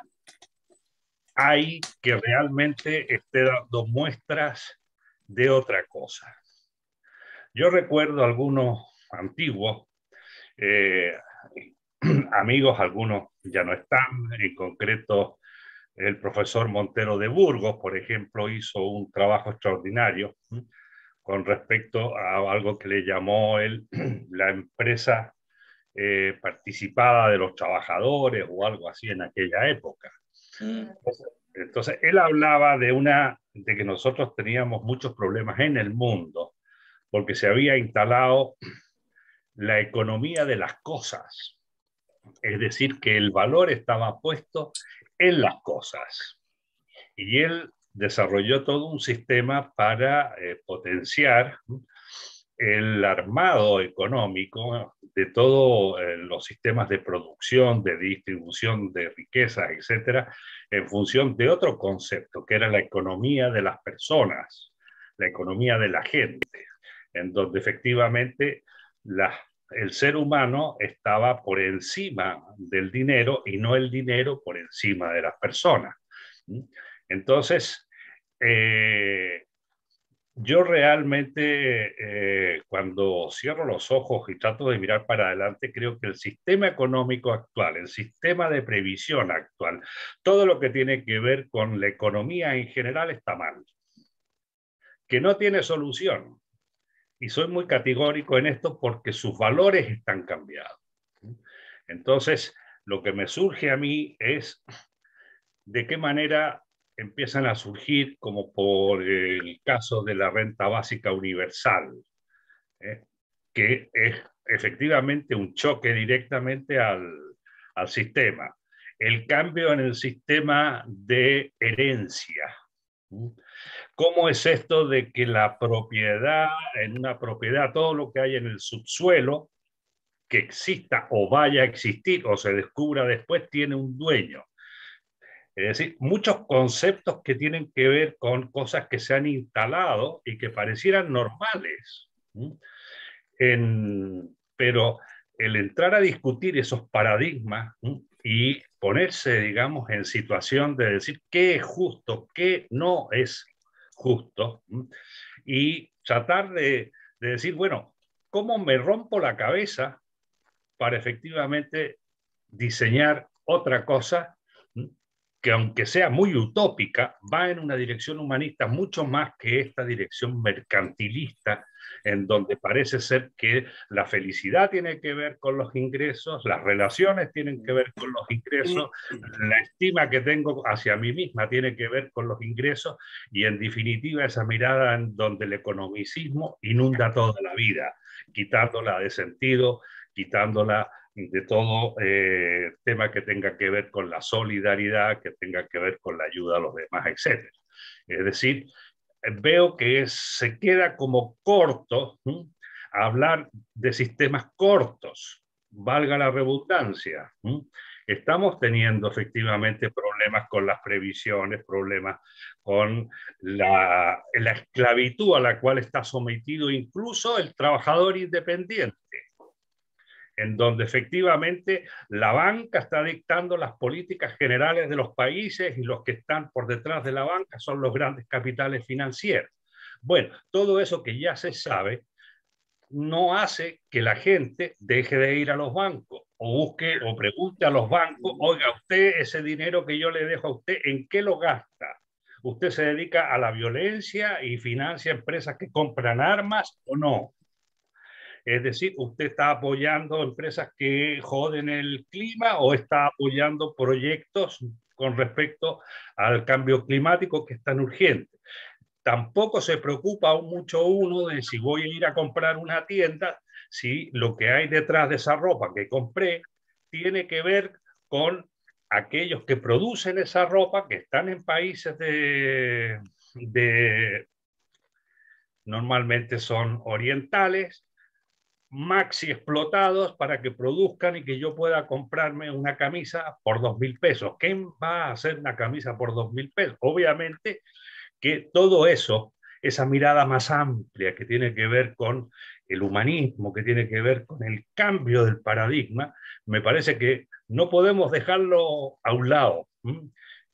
hay que realmente esté dando muestras de otra cosa? Yo recuerdo algunos antiguos eh, amigos, algunos ya no están, en concreto el profesor Montero de Burgos, por ejemplo, hizo un trabajo extraordinario ¿sí? con respecto a algo que le llamó él la empresa eh, participada de los trabajadores o algo así en aquella época. Entonces, entonces, él hablaba de, una, de que nosotros teníamos muchos problemas en el mundo porque se había instalado la economía de las cosas, es decir, que el valor estaba puesto en las cosas. Y él desarrolló todo un sistema para eh, potenciar el armado económico de todos eh, los sistemas de producción, de distribución de riquezas, etcétera, en función de otro concepto, que era la economía de las personas, la economía de la gente, en donde efectivamente la, el ser humano estaba por encima del dinero y no el dinero por encima de las personas. Entonces, eh, yo realmente eh, cuando cierro los ojos y trato de mirar para adelante, creo que el sistema económico actual, el sistema de previsión actual, todo lo que tiene que ver con la economía en general está mal, que no tiene solución. Y soy muy categórico en esto porque sus valores están cambiados. Entonces, lo que me surge a mí es de qué manera empiezan a surgir, como por el caso de la renta básica universal, ¿eh? que es efectivamente un choque directamente al, al sistema. El cambio en el sistema de herencia. ¿Cómo es esto de que la propiedad, en una propiedad, todo lo que hay en el subsuelo, que exista o vaya a existir o se descubra después, tiene un dueño? Es decir, muchos conceptos que tienen que ver con cosas que se han instalado y que parecieran normales. En, pero el entrar a discutir esos paradigmas y ponerse, digamos, en situación de decir qué es justo, qué no es justo, y tratar de, de decir, bueno, ¿cómo me rompo la cabeza para efectivamente diseñar otra cosa que, aunque sea muy utópica, va en una dirección humanista mucho más que esta dirección mercantilista, en donde parece ser que la felicidad tiene que ver con los ingresos, las relaciones tienen que ver con los ingresos, la estima que tengo hacia mí misma tiene que ver con los ingresos, y en definitiva esa mirada en donde el economicismo inunda toda la vida, quitándola de sentido, quitándola de todo eh, tema que tenga que ver con la solidaridad, que tenga que ver con la ayuda a los demás, etcétera. Es decir, veo que es, se queda como corto ¿sí? hablar de sistemas cortos, valga la redundancia. ¿sí? Estamos teniendo efectivamente problemas con las previsiones, problemas con la, la esclavitud a la cual está sometido incluso el trabajador independiente, en donde efectivamente la banca está dictando las políticas generales de los países y los que están por detrás de la banca son los grandes capitales financieros. Bueno, todo eso que ya se sabe no hace que la gente deje de ir a los bancos o busque o pregunte a los bancos, oiga, usted ese dinero que yo le dejo a usted, ¿en qué lo gasta? usted se dedica a la violencia y financia empresas que compran armas o no. Es decir, ¿usted está apoyando empresas que joden el clima o está apoyando proyectos con respecto al cambio climático que es tan urgente? Tampoco se preocupa mucho uno de si voy a ir a comprar una tienda, si lo que hay detrás de esa ropa que compré tiene que ver con aquellos que producen esa ropa, que están en países de, de normalmente son orientales, maxi explotados para que produzcan y que yo pueda comprarme una camisa por dos mil pesos. ¿Quién va a hacer una camisa por dos mil pesos? Obviamente que todo eso, esa mirada más amplia que tiene que ver con el humanismo, que tiene que ver con el cambio del paradigma, me parece que no podemos dejarlo a un lado. ¿Mm?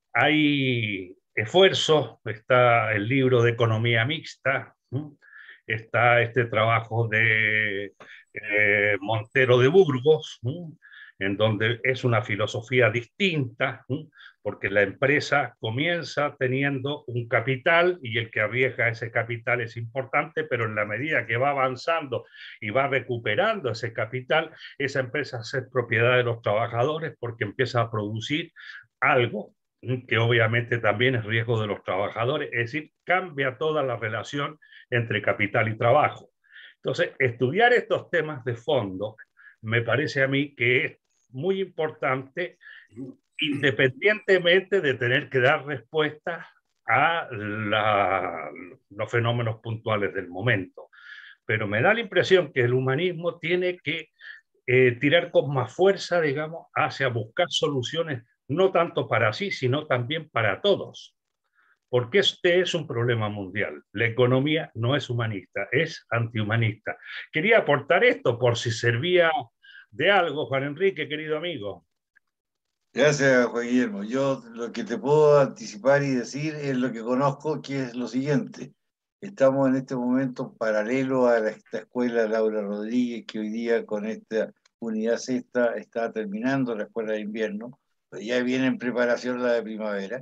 Hay esfuerzos, está el libro de Economía Mixta, ¿Mm? Está este trabajo de eh, Montero de Burgos, ¿sí? En donde es una filosofía distinta, ¿sí? Porque la empresa comienza teniendo un capital y el que arriesga ese capital es importante, pero en la medida que va avanzando y va recuperando ese capital, esa empresa es propiedad de los trabajadores porque empieza a producir algo que obviamente también es riesgo de los trabajadores, es decir, cambia toda la relación entre capital y trabajo. Entonces, estudiar estos temas de fondo me parece a mí que es muy importante, independientemente de tener que dar respuestas a la, los fenómenos puntuales del momento. Pero me da la impresión que el humanismo tiene que eh, tirar con más fuerza, digamos, hacia buscar soluciones no tanto para sí, sino también para todos. Porque este es un problema mundial. La economía no es humanista, es antihumanista. Quería aportar esto por si servía de algo, Juan Enrique, querido amigo. Gracias, Juan Guillermo. Yo lo que te puedo anticipar y decir es lo que conozco, que es lo siguiente. Estamos en este momento paralelo a esta escuela Laura Rodríguez, que hoy día con esta unidad sexta está terminando la escuela de invierno, pero ya viene en preparación la de primavera.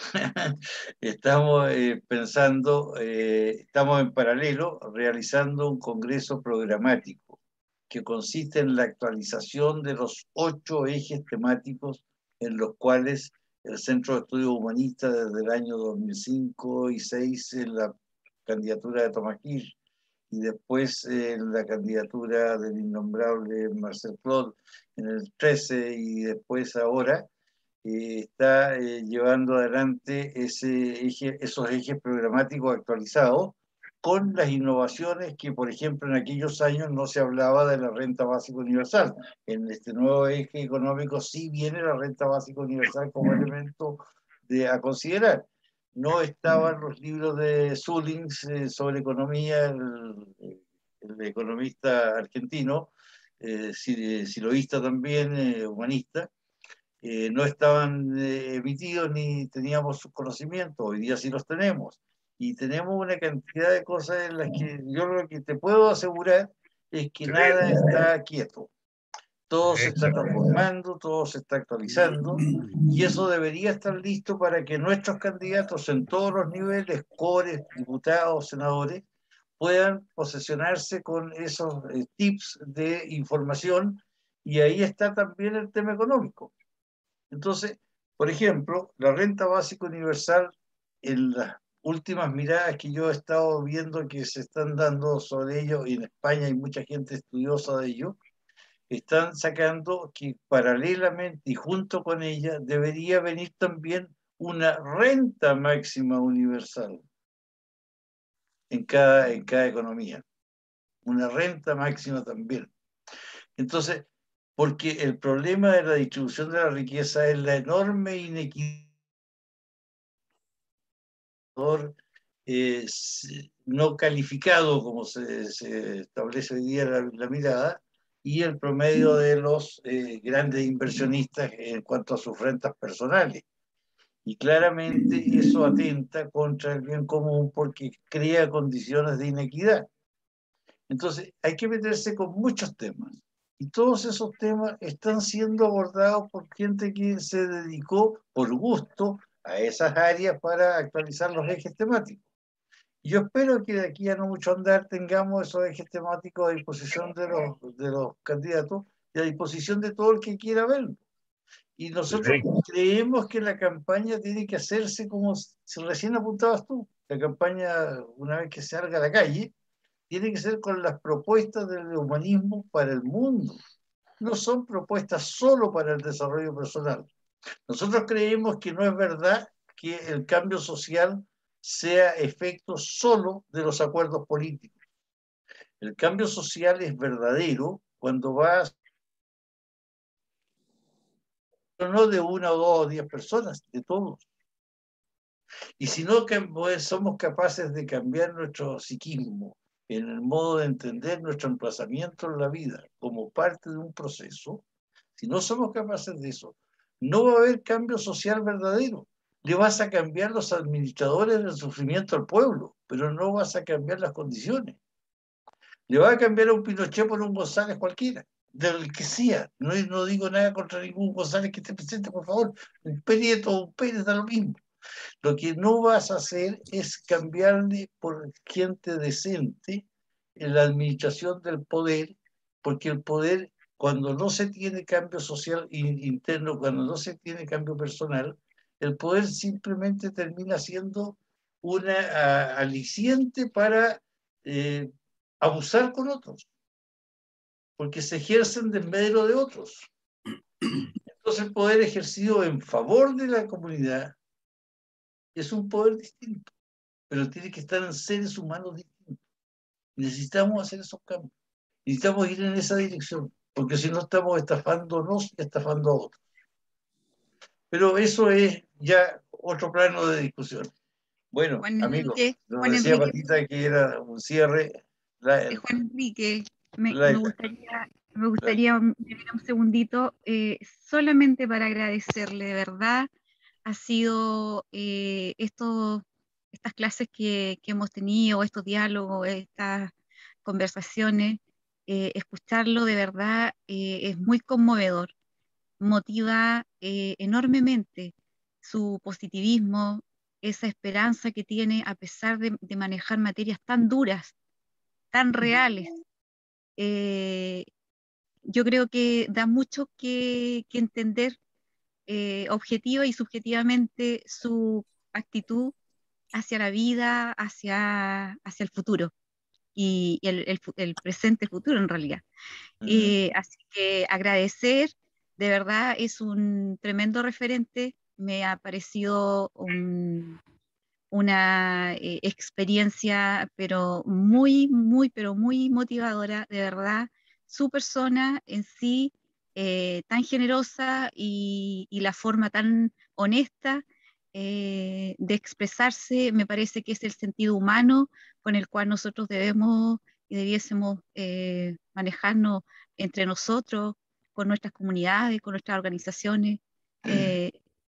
Estamos eh, pensando, eh, estamos en paralelo realizando un congreso programático que consiste en la actualización de los ocho ejes temáticos en los cuales el Centro de Estudios Humanistas desde el año dos mil cinco y dos mil seis en la candidatura de Tomás Gil y después en la candidatura del innombrable Marcel Claude en el trece y después ahora eh, está eh, llevando adelante ese eje, esos ejes programáticos actualizados con las innovaciones que, por ejemplo, en aquellos años no se hablaba de la renta básica universal. En este nuevo eje económico sí viene la renta básica universal como elemento de, a considerar. No estaban los libros de Sullings eh, sobre economía, el, el economista argentino, eh, siloísta también, eh, humanista, eh, no estaban eh, emitidos ni teníamos sus conocimientos, hoy día sí los tenemos. Y tenemos una cantidad de cosas en las que yo lo que te puedo asegurar es que nada está quieto. Todo se está transformando, todo se está actualizando, y eso debería estar listo para que nuestros candidatos en todos los niveles, cores, diputados, senadores, puedan posesionarse con esos eh, tips de información, y ahí está también el tema económico. Entonces, por ejemplo, la renta básica universal, en las últimas miradas que yo he estado viendo que se están dando sobre ello, y en España hay mucha gente estudiosa de ello, están sacando que paralelamente y junto con ella debería venir también una renta máxima universal en cada, en cada economía. Una renta máxima también. Entonces, porque el problema de la distribución de la riqueza es la enorme inequidad eh, no calificado, como se, se establece hoy día la, la mirada, y el promedio de los eh, grandes inversionistas en cuanto a sus rentas personales. Y claramente eso atenta contra el bien común porque crea condiciones de inequidad. Entonces hay que meterse con muchos temas. Y todos esos temas están siendo abordados por gente que se dedicó por gusto a esas áreas para actualizar los ejes temáticos. Yo espero que de aquí a no mucho andar tengamos esos ejes temáticos a disposición de los, de los candidatos y a disposición de todo el que quiera verlo. Y nosotros sí. creemos que la campaña tiene que hacerse como si recién apuntabas tú. La campaña, una vez que se salga a la calle, tiene que ser con las propuestas del humanismo para el mundo. No son propuestas solo para el desarrollo personal. Nosotros creemos que no es verdad que el cambio social sea efecto solo de los acuerdos políticos. El cambio social es verdadero cuando va no de una o dos o diez personas, de todos. Y si no pues, somos capaces de cambiar nuestro psiquismo en el modo de entender nuestro emplazamiento en la vida como parte de un proceso, si no somos capaces de eso, no va a haber cambio social verdadero. Le vas a cambiar los administradores del sufrimiento al pueblo, pero no vas a cambiar las condiciones. Le vas a cambiar a un Pinochet por un González cualquiera, del que sea. No, no digo nada contra ningún González que esté presente, por favor. Un Prieto o un Pérez da lo mismo. Lo que no vas a hacer es cambiarle por gente decente en la administración del poder, porque el poder, cuando no se tiene cambio social interno, cuando no se tiene cambio personal, el poder simplemente termina siendo una uh, aliciente para eh, abusar con otros, porque se ejercen de medro de otros. Entonces el poder ejercido en favor de la comunidad es un poder distinto, pero tiene que estar en seres humanos distintos. Necesitamos hacer esos cambios. Necesitamos ir en esa dirección, porque si no estamos estafándonos y estafando a otros. Pero eso es ya otro plano de discusión. Bueno, Juan amigos, Enrique, nos Juan decía Enrique, Patita que era un cierre. La, Juan Enrique, me, la, me gustaría, me gustaría un, un segundito, eh, solamente para agradecerle, de verdad, ha sido eh, esto, estas clases que, que hemos tenido, estos diálogos, estas conversaciones, eh, escucharlo de verdad eh, es muy conmovedor, motiva eh, enormemente su positivismo, esa esperanza que tiene a pesar de, de manejar materias tan duras, tan reales. Eh, yo creo que da mucho que, que entender eh, objetiva y subjetivamente su actitud hacia la vida, hacia, hacia el futuro y, y el, el, el, presente futuro en realidad. Uh-huh. Eh, así que agradecer, de verdad es un tremendo referente, me ha parecido un, una eh, experiencia, pero muy, muy, pero muy motivadora, de verdad, su persona en sí, eh, tan generosa y, y la forma tan honesta eh, de expresarse, me parece que es el sentido humano con el cual nosotros debemos y debiésemos eh, manejarnos entre nosotros, con nuestras comunidades, con nuestras organizaciones, eh,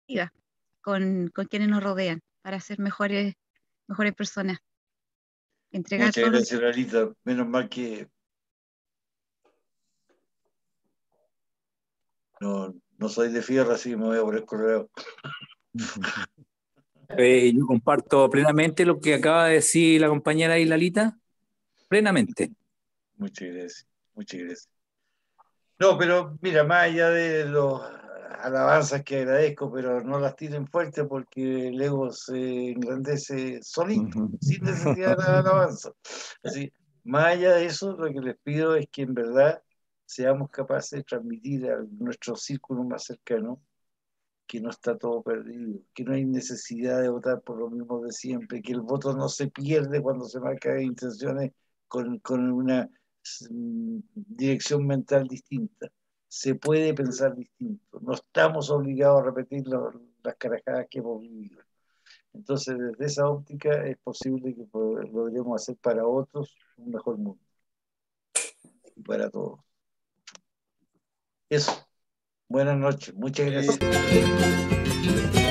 con, con quienes nos rodean, para ser mejores, mejores personas. Entregar Muchas gracias, Lalita. Menos mal que no, no soy de fierro, así que me voy a poner colorado. Eh, yo comparto plenamente lo que acaba de decir la compañera Lalita, plenamente. Muchas gracias, muchas gracias. No, pero mira, más allá de los alabanzas que agradezco, pero no las tiren fuerte porque el ego se engrandece solito, uh-huh. sin necesidad de la alabanza. Así, más allá de eso, lo que les pido es que en verdad seamos capaces de transmitir a nuestro círculo más cercano que no está todo perdido, que no hay necesidad de votar por lo mismo de siempre, que el voto no se pierde cuando se marcan intenciones con, con una dirección mental distinta. Se puede pensar distinto. No estamos obligados a repetir lo, las carajadas que hemos vivido. Entonces, desde esa óptica es posible que logremos hacer para otros un mejor mundo. Y para todos. Eso. Buenas noches. Muchas gracias.